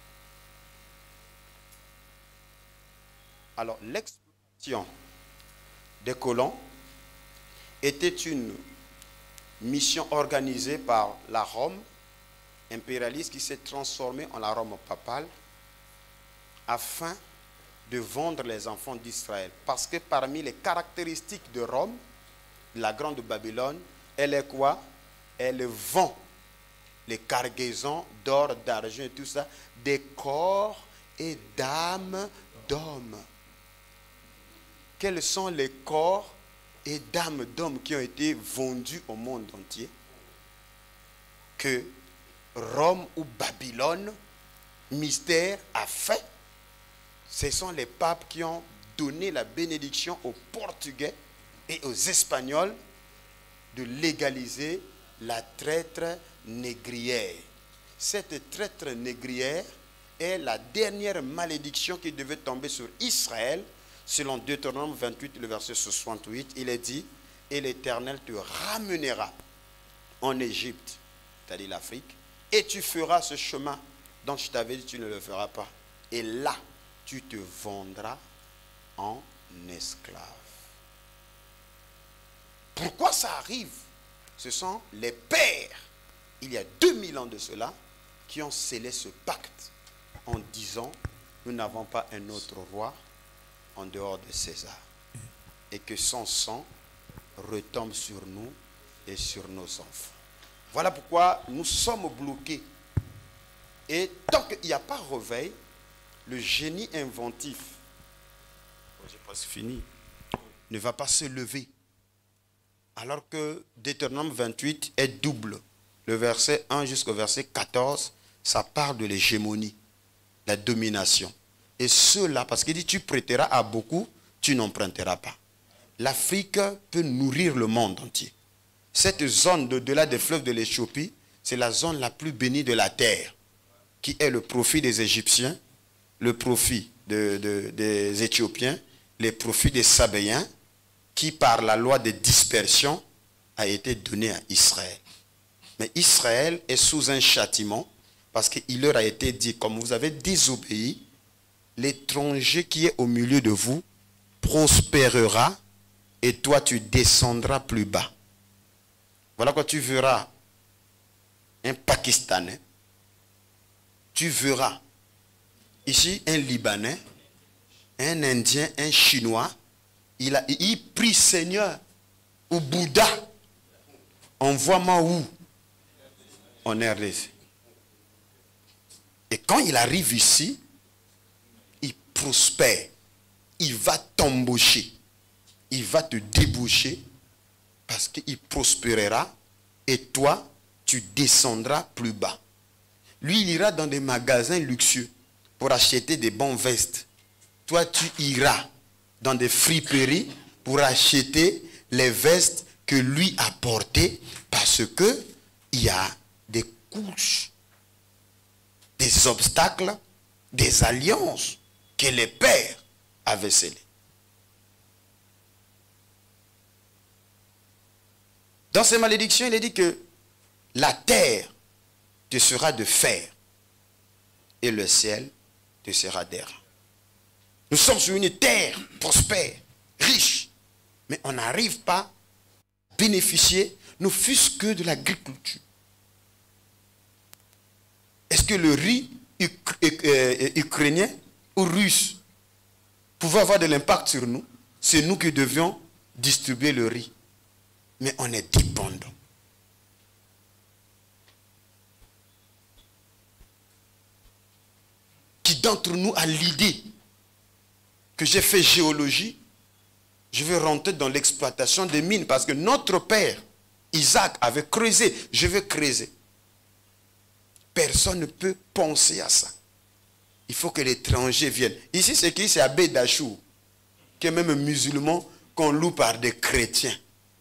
A: Alors, l'exploitation des colons était une mission organisée par la Rome impérialiste qui s'est transformée en la Rome papale afin de vendre les enfants d'Israël. Parce que parmi les caractéristiques de Rome, la grande Babylone, elle est quoi? Elle vend les cargaisons d'or, d'argent et tout ça, des corps et d'âmes d'hommes. Quels sont les corps et d'âmes d'hommes qui ont été vendus au monde entier? que Rome ou Babylone, mystère, a fait. Ce sont les papes qui ont donné la bénédiction aux Portugais et aux Espagnols de légaliser la traite négrière. Cette traite négrière est la dernière malédiction qui devait tomber sur Israël. Selon Deutéronome vingt-huit, le verset soixante-huit, il est dit, et l'Éternel te ramènera en Égypte, c'est-à-dire l'Afrique, et tu feras ce chemin dont je t'avais dit, tu ne le feras pas. Et là, tu te vendras en esclave. Pourquoi ça arrive? Ce sont les pères, il y a deux mille ans de cela, qui ont scellé ce pacte en disant, nous n'avons pas un autre roi en dehors de César. Et que son sang retombe sur nous et sur nos enfants. Voilà pourquoi nous sommes bloqués. Et tant qu'il n'y a pas réveil, le génie inventif, j'ai presque fini, ne va pas se lever. Alors que Deutéronome vingt-huit est double. Le verset un jusqu'au verset quatorze, ça parle de l'hégémonie, la domination. Et cela, parce qu'il dit, tu prêteras à beaucoup, tu n'emprunteras pas. L'Afrique peut nourrir le monde entier. Cette zone d'au-delà des fleuves de l'Éthiopie, c'est la zone la plus bénie de la terre, qui est le profit des Égyptiens, le profit de, de, des Éthiopiens, les profits des Sabéens, qui par la loi de dispersion a été donné à Israël. Mais Israël est sous un châtiment, parce qu'il leur a été dit, comme vous avez désobéi, l'étranger qui est au milieu de vous prospérera et toi tu descendras plus bas. Voilà quand tu verras un Pakistanais, tu verras ici un Libanais, un Indien, un Chinois, il a il prie Seigneur ou Bouddha, envoie-moi où? En R D C. Et quand il arrive ici, il prospère, il va t'embaucher, il va te débaucher parce qu'il prospérera et toi, tu descendras plus bas. Lui, il ira dans des magasins luxueux pour acheter des bons vestes. Toi, tu iras dans des friperies pour acheter les vestes que lui a portées parce que il y a des couches, des obstacles, des alliances que les pères avaient scellées. Dans ces malédictions, il est dit que la terre te sera de fer et le ciel te sera d'air. Nous sommes sur une terre prospère, riche, mais on n'arrive pas à bénéficier, ne fût-ce que de l'agriculture. Est-ce que le riz ukrainien ou russe pouvait avoir de l'impact sur nous? C'est nous qui devions distribuer le riz. Mais on est dépendant. Qui d'entre nous a l'idée que j'ai fait géologie, je vais rentrer dans l'exploitation des mines parce que notre père, Isaac, avait creusé, je vais creuser. Personne ne peut penser à ça. Il faut que l'étranger vienne. Ici, c'est qui? C'est Abbé Dachou, qui est même musulman, qu'on loue par des chrétiens.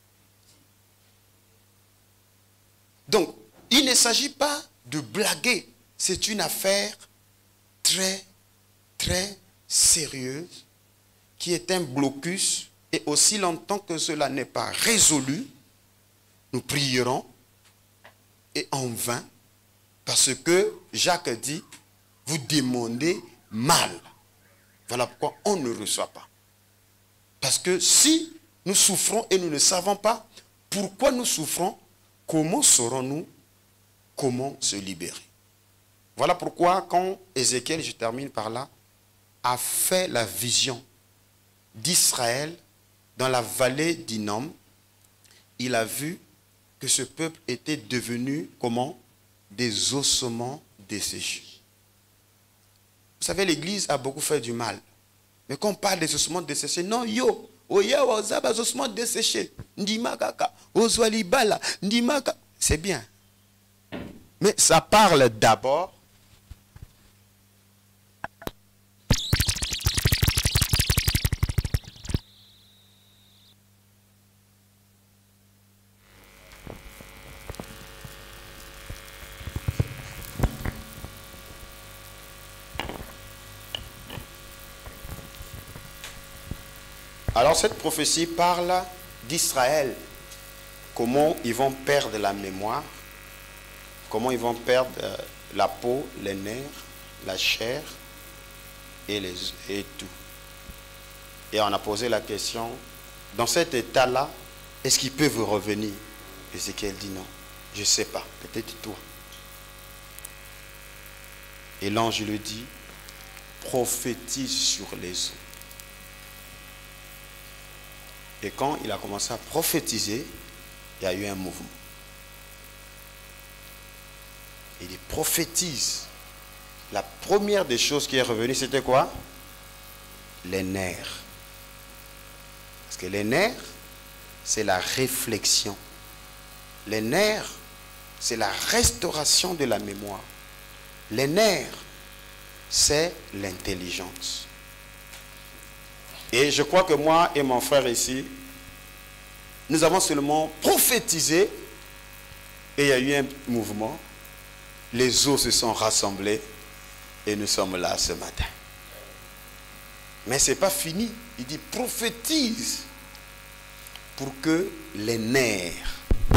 A: Donc, il ne s'agit pas de blaguer. C'est une affaire très, très sérieuse qui est un blocus. Et aussi longtemps que cela n'est pas résolu, nous prierons et en vain. Parce que Jacques dit, vous demandez mal. Voilà pourquoi on ne reçoit pas. Parce que si nous souffrons et nous ne savons pas pourquoi nous souffrons, comment saurons-nous comment se libérer? Voilà pourquoi quand Ézéchiel, je termine par là, a fait la vision d'Israël dans la vallée d'Hinnom, il a vu que ce peuple était devenu, comment? Des ossements desséchés. Vous savez, l'Église a beaucoup fait du mal. Mais quand on parle des ossements desséchés, non, yo, oya wazaba ossements desséchés, ndima kaka, ozwalibala, ndima kaka, c'est bien. Mais ça parle d'abord Alors cette prophétie parle d'Israël, comment ils vont perdre la mémoire, comment ils vont perdre euh, la peau, les nerfs, la chair et, les, et tout. Et on a posé la question, dans cet état-là, est-ce qu'ils peuvent revenir? Ézéchiel dit non, je ne sais pas, peut-être toi. Et l'ange lui dit, prophétise sur les eaux. Et quand il a commencé à prophétiser, il y a eu un mouvement. Il dit prophétise. La première des choses qui est revenue, c'était quoi? Les nerfs. Parce que les nerfs, c'est la réflexion. Les nerfs, c'est la restauration de la mémoire. Les nerfs, c'est l'intelligence. Et je crois que moi et mon frère ici, nous avons seulement prophétisé et il y a eu un mouvement. Les eaux se sont rassemblées et nous sommes là ce matin. Mais ce n'est pas fini. Il dit prophétise pour que les nerfs,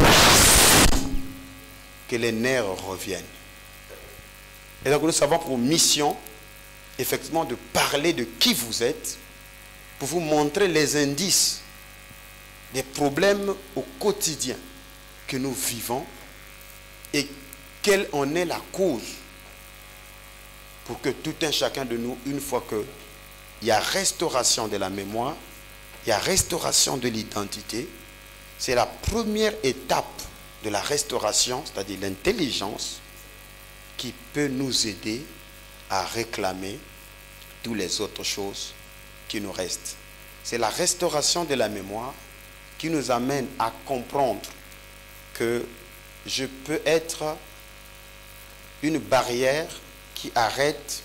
A: que les nerfs reviennent. Et donc nous avons pour mission, effectivement, de parler de qui vous êtes, pour vous montrer les indices des problèmes au quotidien que nous vivons et quelle en est la cause, pour que tout un chacun de nous, une fois qu'il y a restauration de la mémoire, il y a restauration de l'identité, c'est la première étape de la restauration, c'est-à-dire l'intelligence, qui peut nous aider à réclamer toutes les autres choses qui nous restent. C'est la restauration de la mémoire qui nous amène à comprendre que je peux être une barrière qui arrête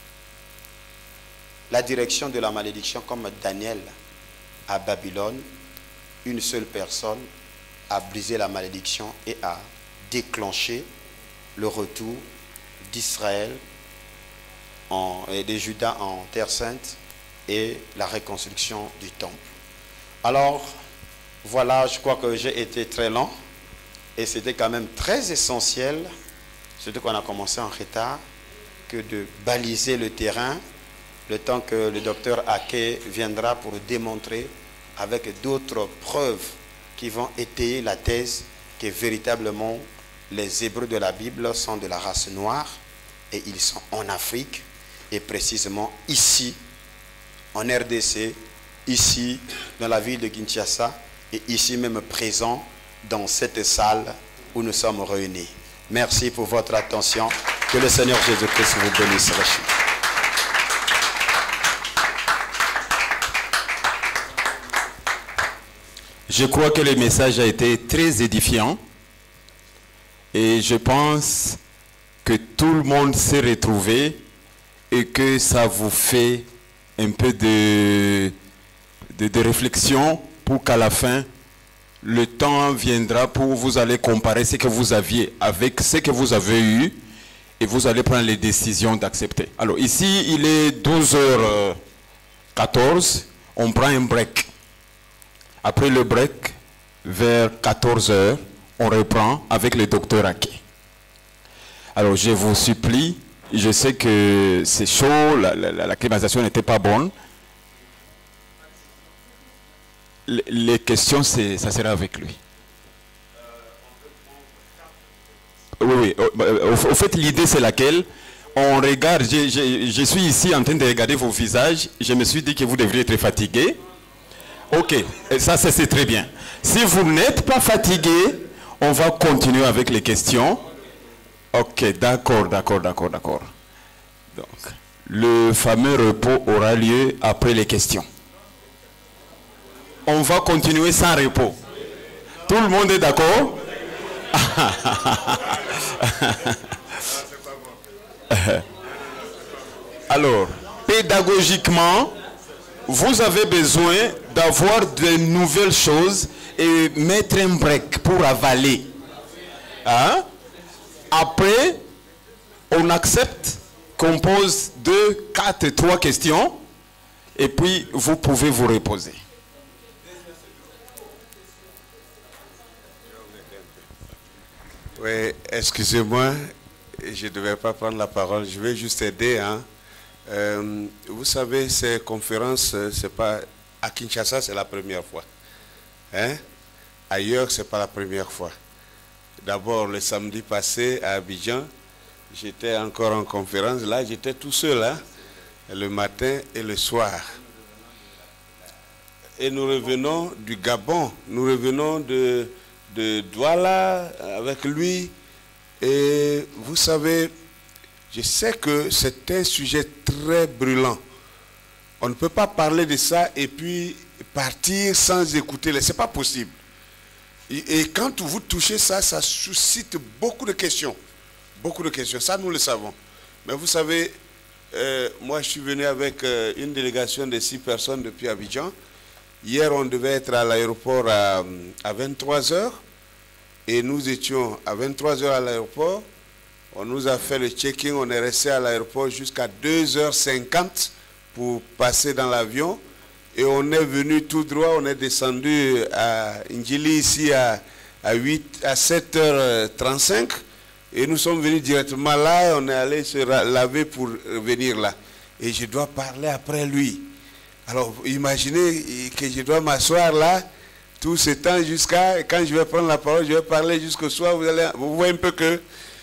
A: la direction de la malédiction, comme Daniel à Babylone. Une seule personne a brisé la malédiction et a déclenché le retour d'Israël et de Juda en Terre Sainte et la reconstruction du temple. Alors, voilà, je crois que j'ai été très lent et c'était quand même très essentiel, surtout qu'on a commencé en retard, que de baliser le terrain, le temps que le docteur Ake viendra pour démontrer avec d'autres preuves qui vont étayer la thèse que véritablement les Hébreux de la Bible sont de la race noire et ils sont en Afrique et précisément ici, en R D C, ici dans la ville de Kinshasa et ici même présent dans cette salle où nous sommes réunis. Merci pour votre attention. Que le Seigneur Jésus-Christ vous bénisse.
B: Je crois que le message a été très édifiant et je pense que tout le monde s'est retrouvé et que ça vous fait un peu de, de, de réflexion pour qu'à la fin, le temps viendra pour vous allez comparer ce que vous aviez avec ce que vous avez eu et vous allez prendre les décisions d'accepter. Alors ici, il est douze heures quatorze, on prend un break. Après le break, vers quatorze heures, on reprend avec le docteur Ake. Alors je vous supplie, je sais que c'est chaud, la, la, la climatisation n'était pas bonne. Les, les questions, ça sera avec lui. Oui, oui. Au, au fait, l'idée c'est laquelle? On regarde, je, je, je suis ici en train de regarder vos visages. Je me suis dit que vous devriez être fatigué. Ok, et ça c'est très bien. Si vous n'êtes pas fatigué, on va continuer avec les questions. Ok, d'accord, d'accord, d'accord, d'accord. Donc, le fameux repos aura lieu après les questions. On va continuer sans repos. Tout le monde est d'accord? Alors, pédagogiquement, vous avez besoin d'avoir de nouvelles choses et mettre un break pour avaler. Hein? Après, on accepte qu'on pose deux, quatre, trois questions et puis vous pouvez vous reposer.
C: Oui, excusez-moi, je ne devais pas prendre la parole, je vais juste aider. Hein. Euh, vous savez, ces conférences, c'est pas à Kinshasa, c'est la première fois. Hein? Ailleurs, ce n'est pas la première fois. D'abord, le samedi passé, à Abidjan, j'étais encore en conférence. Là, j'étais tout seul, hein, le matin et le soir. Et nous revenons du Gabon, nous revenons de... de Douala avec lui, et vous savez, je sais que c'est un sujet très brûlant. On ne peut pas parler de ça et puis partir sans écouter. Ce n'est pas possible. Et, et quand vous touchez ça, ça suscite beaucoup de questions. Beaucoup de questions, ça nous le savons. Mais vous savez, euh, moi je suis venu avec euh, une délégation de six personnes depuis Abidjan. Hier, on devait être à l'aéroport à, à vingt-trois heures. Et nous étions à vingt-trois heures à l'aéroport. On nous a fait le check-in. On est resté à l'aéroport jusqu'à deux heures cinquante pour passer dans l'avion. Et on est venu tout droit. On est descendu à Ndjili ici à, à, huit, à sept heures trente-cinq. Et nous sommes venus directement là. On est allé se laver pour venir là. Et je dois parler après lui. Alors, imaginez que je dois m'asseoir là, tout ce temps jusqu'à, quand je vais prendre la parole, je vais parler jusqu'au soir, vous allez, vous voyez un peu que,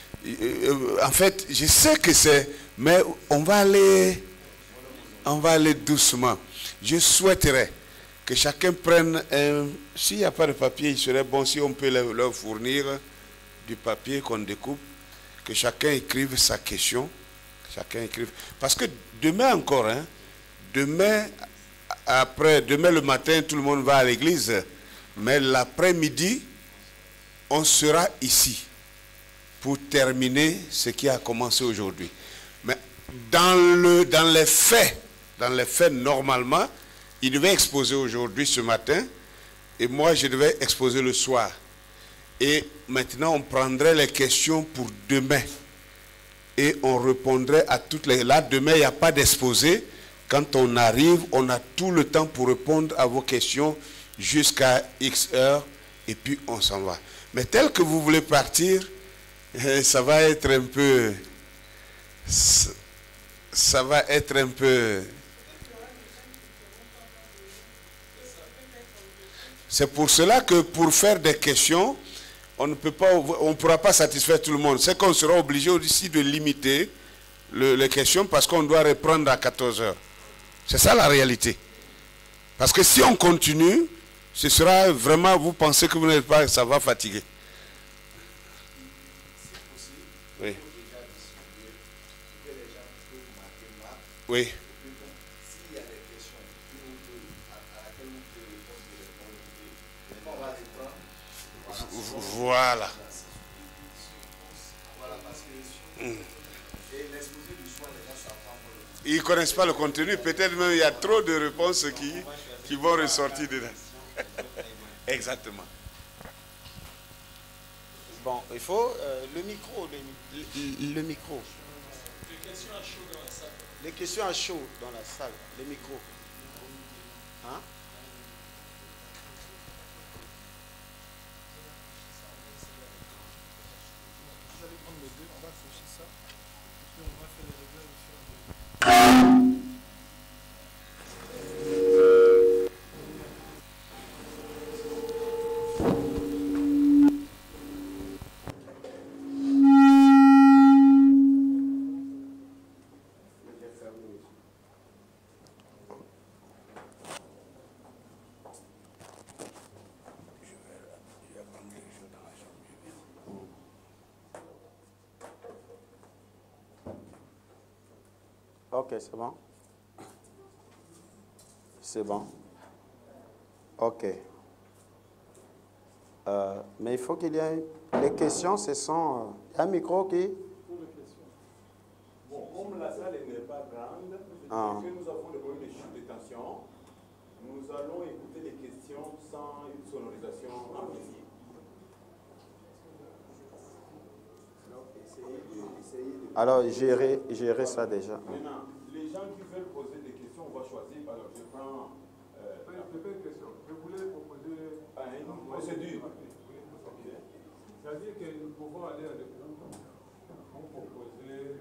C: en fait, je sais que c'est, mais on va aller, on va aller doucement. Je souhaiterais que chacun prenne un, s'il n'y a pas de papier, il serait bon si on peut leur, leur fournir du papier qu'on découpe, que chacun écrive sa question, chacun écrive, parce que demain encore, hein, demain, après, demain le matin, tout le monde va à l'église. Mais l'après-midi, on sera ici pour terminer ce qui a commencé aujourd'hui. Mais dans, le, dans les faits, dans les faits, normalement, il devait exposer aujourd'hui, ce matin, et moi, je devais exposer le soir. Et maintenant, on prendrait les questions pour demain. Et on répondrait à toutes les... Là, demain, il n'y a pas d'exposé. Quand on arrive, on a tout le temps pour répondre à vos questions jusqu'à X heures et puis on s'en va. Mais tel que vous voulez partir, ça va être un peu... Ça va être un peu... C'est pour cela que pour faire des questions, on ne peut pas, on ne pourra pas satisfaire tout le monde. C'est qu'on sera obligé aussi de limiter le, les questions parce qu'on doit reprendre à quatorze heures. C'est ça la réalité. Parce que si on continue, ce sera vraiment, vous pensez que vous n'êtes pas, ça va fatiguer. Oui. Oui. Voilà. Mmh. Ils ne connaissent pas le contenu. Peut-être même il y a trop de réponses qui, qui vont ressortir dedans. Exactement.
A: Bon, il faut euh, le micro, le, le, le micro.
D: Les questions à chaud dans la salle.
A: Les questions à chaud dans la salle, le micro. Hein?
D: Vous allez prendre les deux, on va afficher ça. Et puis on va faire les réglages au fur et à mesure.
A: Ok, c'est bon. C'est bon. Ok. Euh, mais il faut qu'il y ait... Les questions, ce sont... Euh, un micro qui...
B: Bon, comme la salle n'est pas grande,
A: Ah.
B: et que nous avons des problèmes de chute de tension, nous allons écouter les questions sans une sonorisation amplifiée.
A: Alors, gérer, gérer ça déjà.
B: Maintenant, les gens qui veulent poser des questions, on va choisir. Alors, je prends... Euh,
D: C'est pas une question. Je voulais proposer
B: ah, une procédure.
D: Ok. C'est-à-dire que nous pouvons aller à l'écoute pour proposer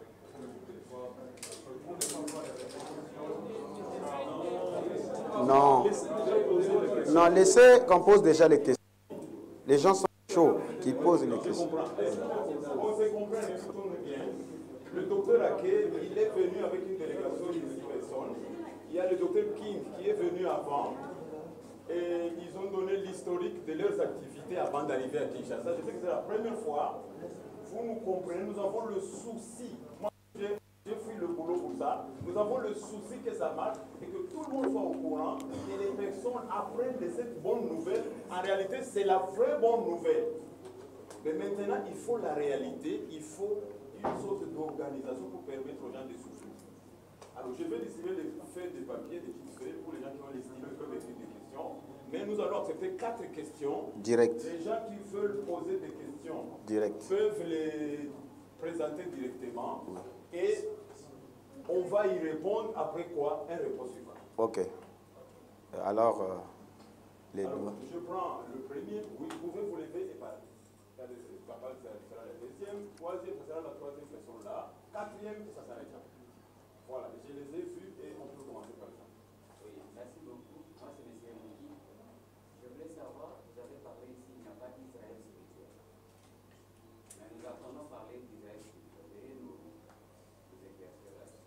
A: Non. Non, laissez qu'on pose déjà les questions. Les gens sont chauds qui posent les questions.
B: On se comprend, on tourne bien. Le docteur Ake, il est venu avec une délégation de six personnes. Il y a le docteur King qui est venu avant. Et ils ont donné l'historique de leurs activités avant d'arriver à Kinshasa. Je sais que c'est la première fois. Vous nous comprenez, nous avons le souci. Moi, j'ai fait le boulot pour ça. Nous avons le souci que ça marche et que tout le monde soit au courant et les personnes apprennent de cette bonne nouvelle. En réalité, c'est la vraie bonne nouvelle. Mais maintenant, il faut la réalité, il faut une sorte d'organisation pour permettre aux gens de souffrir. Alors, je vais distribuer des feuilles de papier, des petites feuilles pour les gens qui ont les stylos peuvent écrire des questions. Mais nous allons accepter quatre questions.
A: Direct.
B: Les gens qui veulent poser des questions
A: Direct.
B: peuvent les présenter directement. Et on va y répondre après quoi? Un réponse suivante.
A: Ok. Alors, euh, les
B: Alors,
A: deux.
B: je prends le premier. Oui, vous pouvez vous lever et parler. Papa, ça sera la deuxième. Troisième, ça sera la troisième personne là. Quatrième, ça s'arrêtera. Voilà, je les ai vus et on peut commencer par ça.
E: Oui, merci beaucoup. Moi, c'est M. Mouki. Je voulais savoir, vous avez parlé ici, il n'y a pas d'Israël spirituel. Mais nous attendons parler d'Israël spirituel. Veuillez nous, nous éclaircir là-dessus.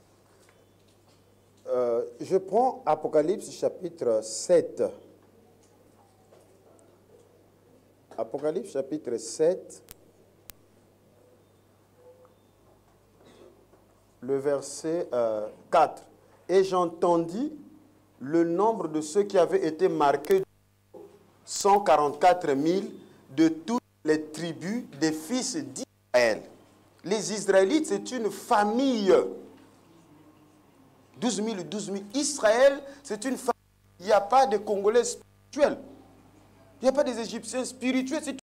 A: Euh, je prends Apocalypse chapitre sept. Apocalypse chapitre sept. Le verset euh, quatre. Et j'entendis le nombre de ceux qui avaient été marqués, cent quarante-quatre mille de toutes les tribus des fils d'Israël. Les Israélites, c'est une famille. douze mille, douze mille. Israël, c'est une famille. Il n'y a pas de Congolais spirituels. Il n'y a pas des Égyptiens spirituels. C'est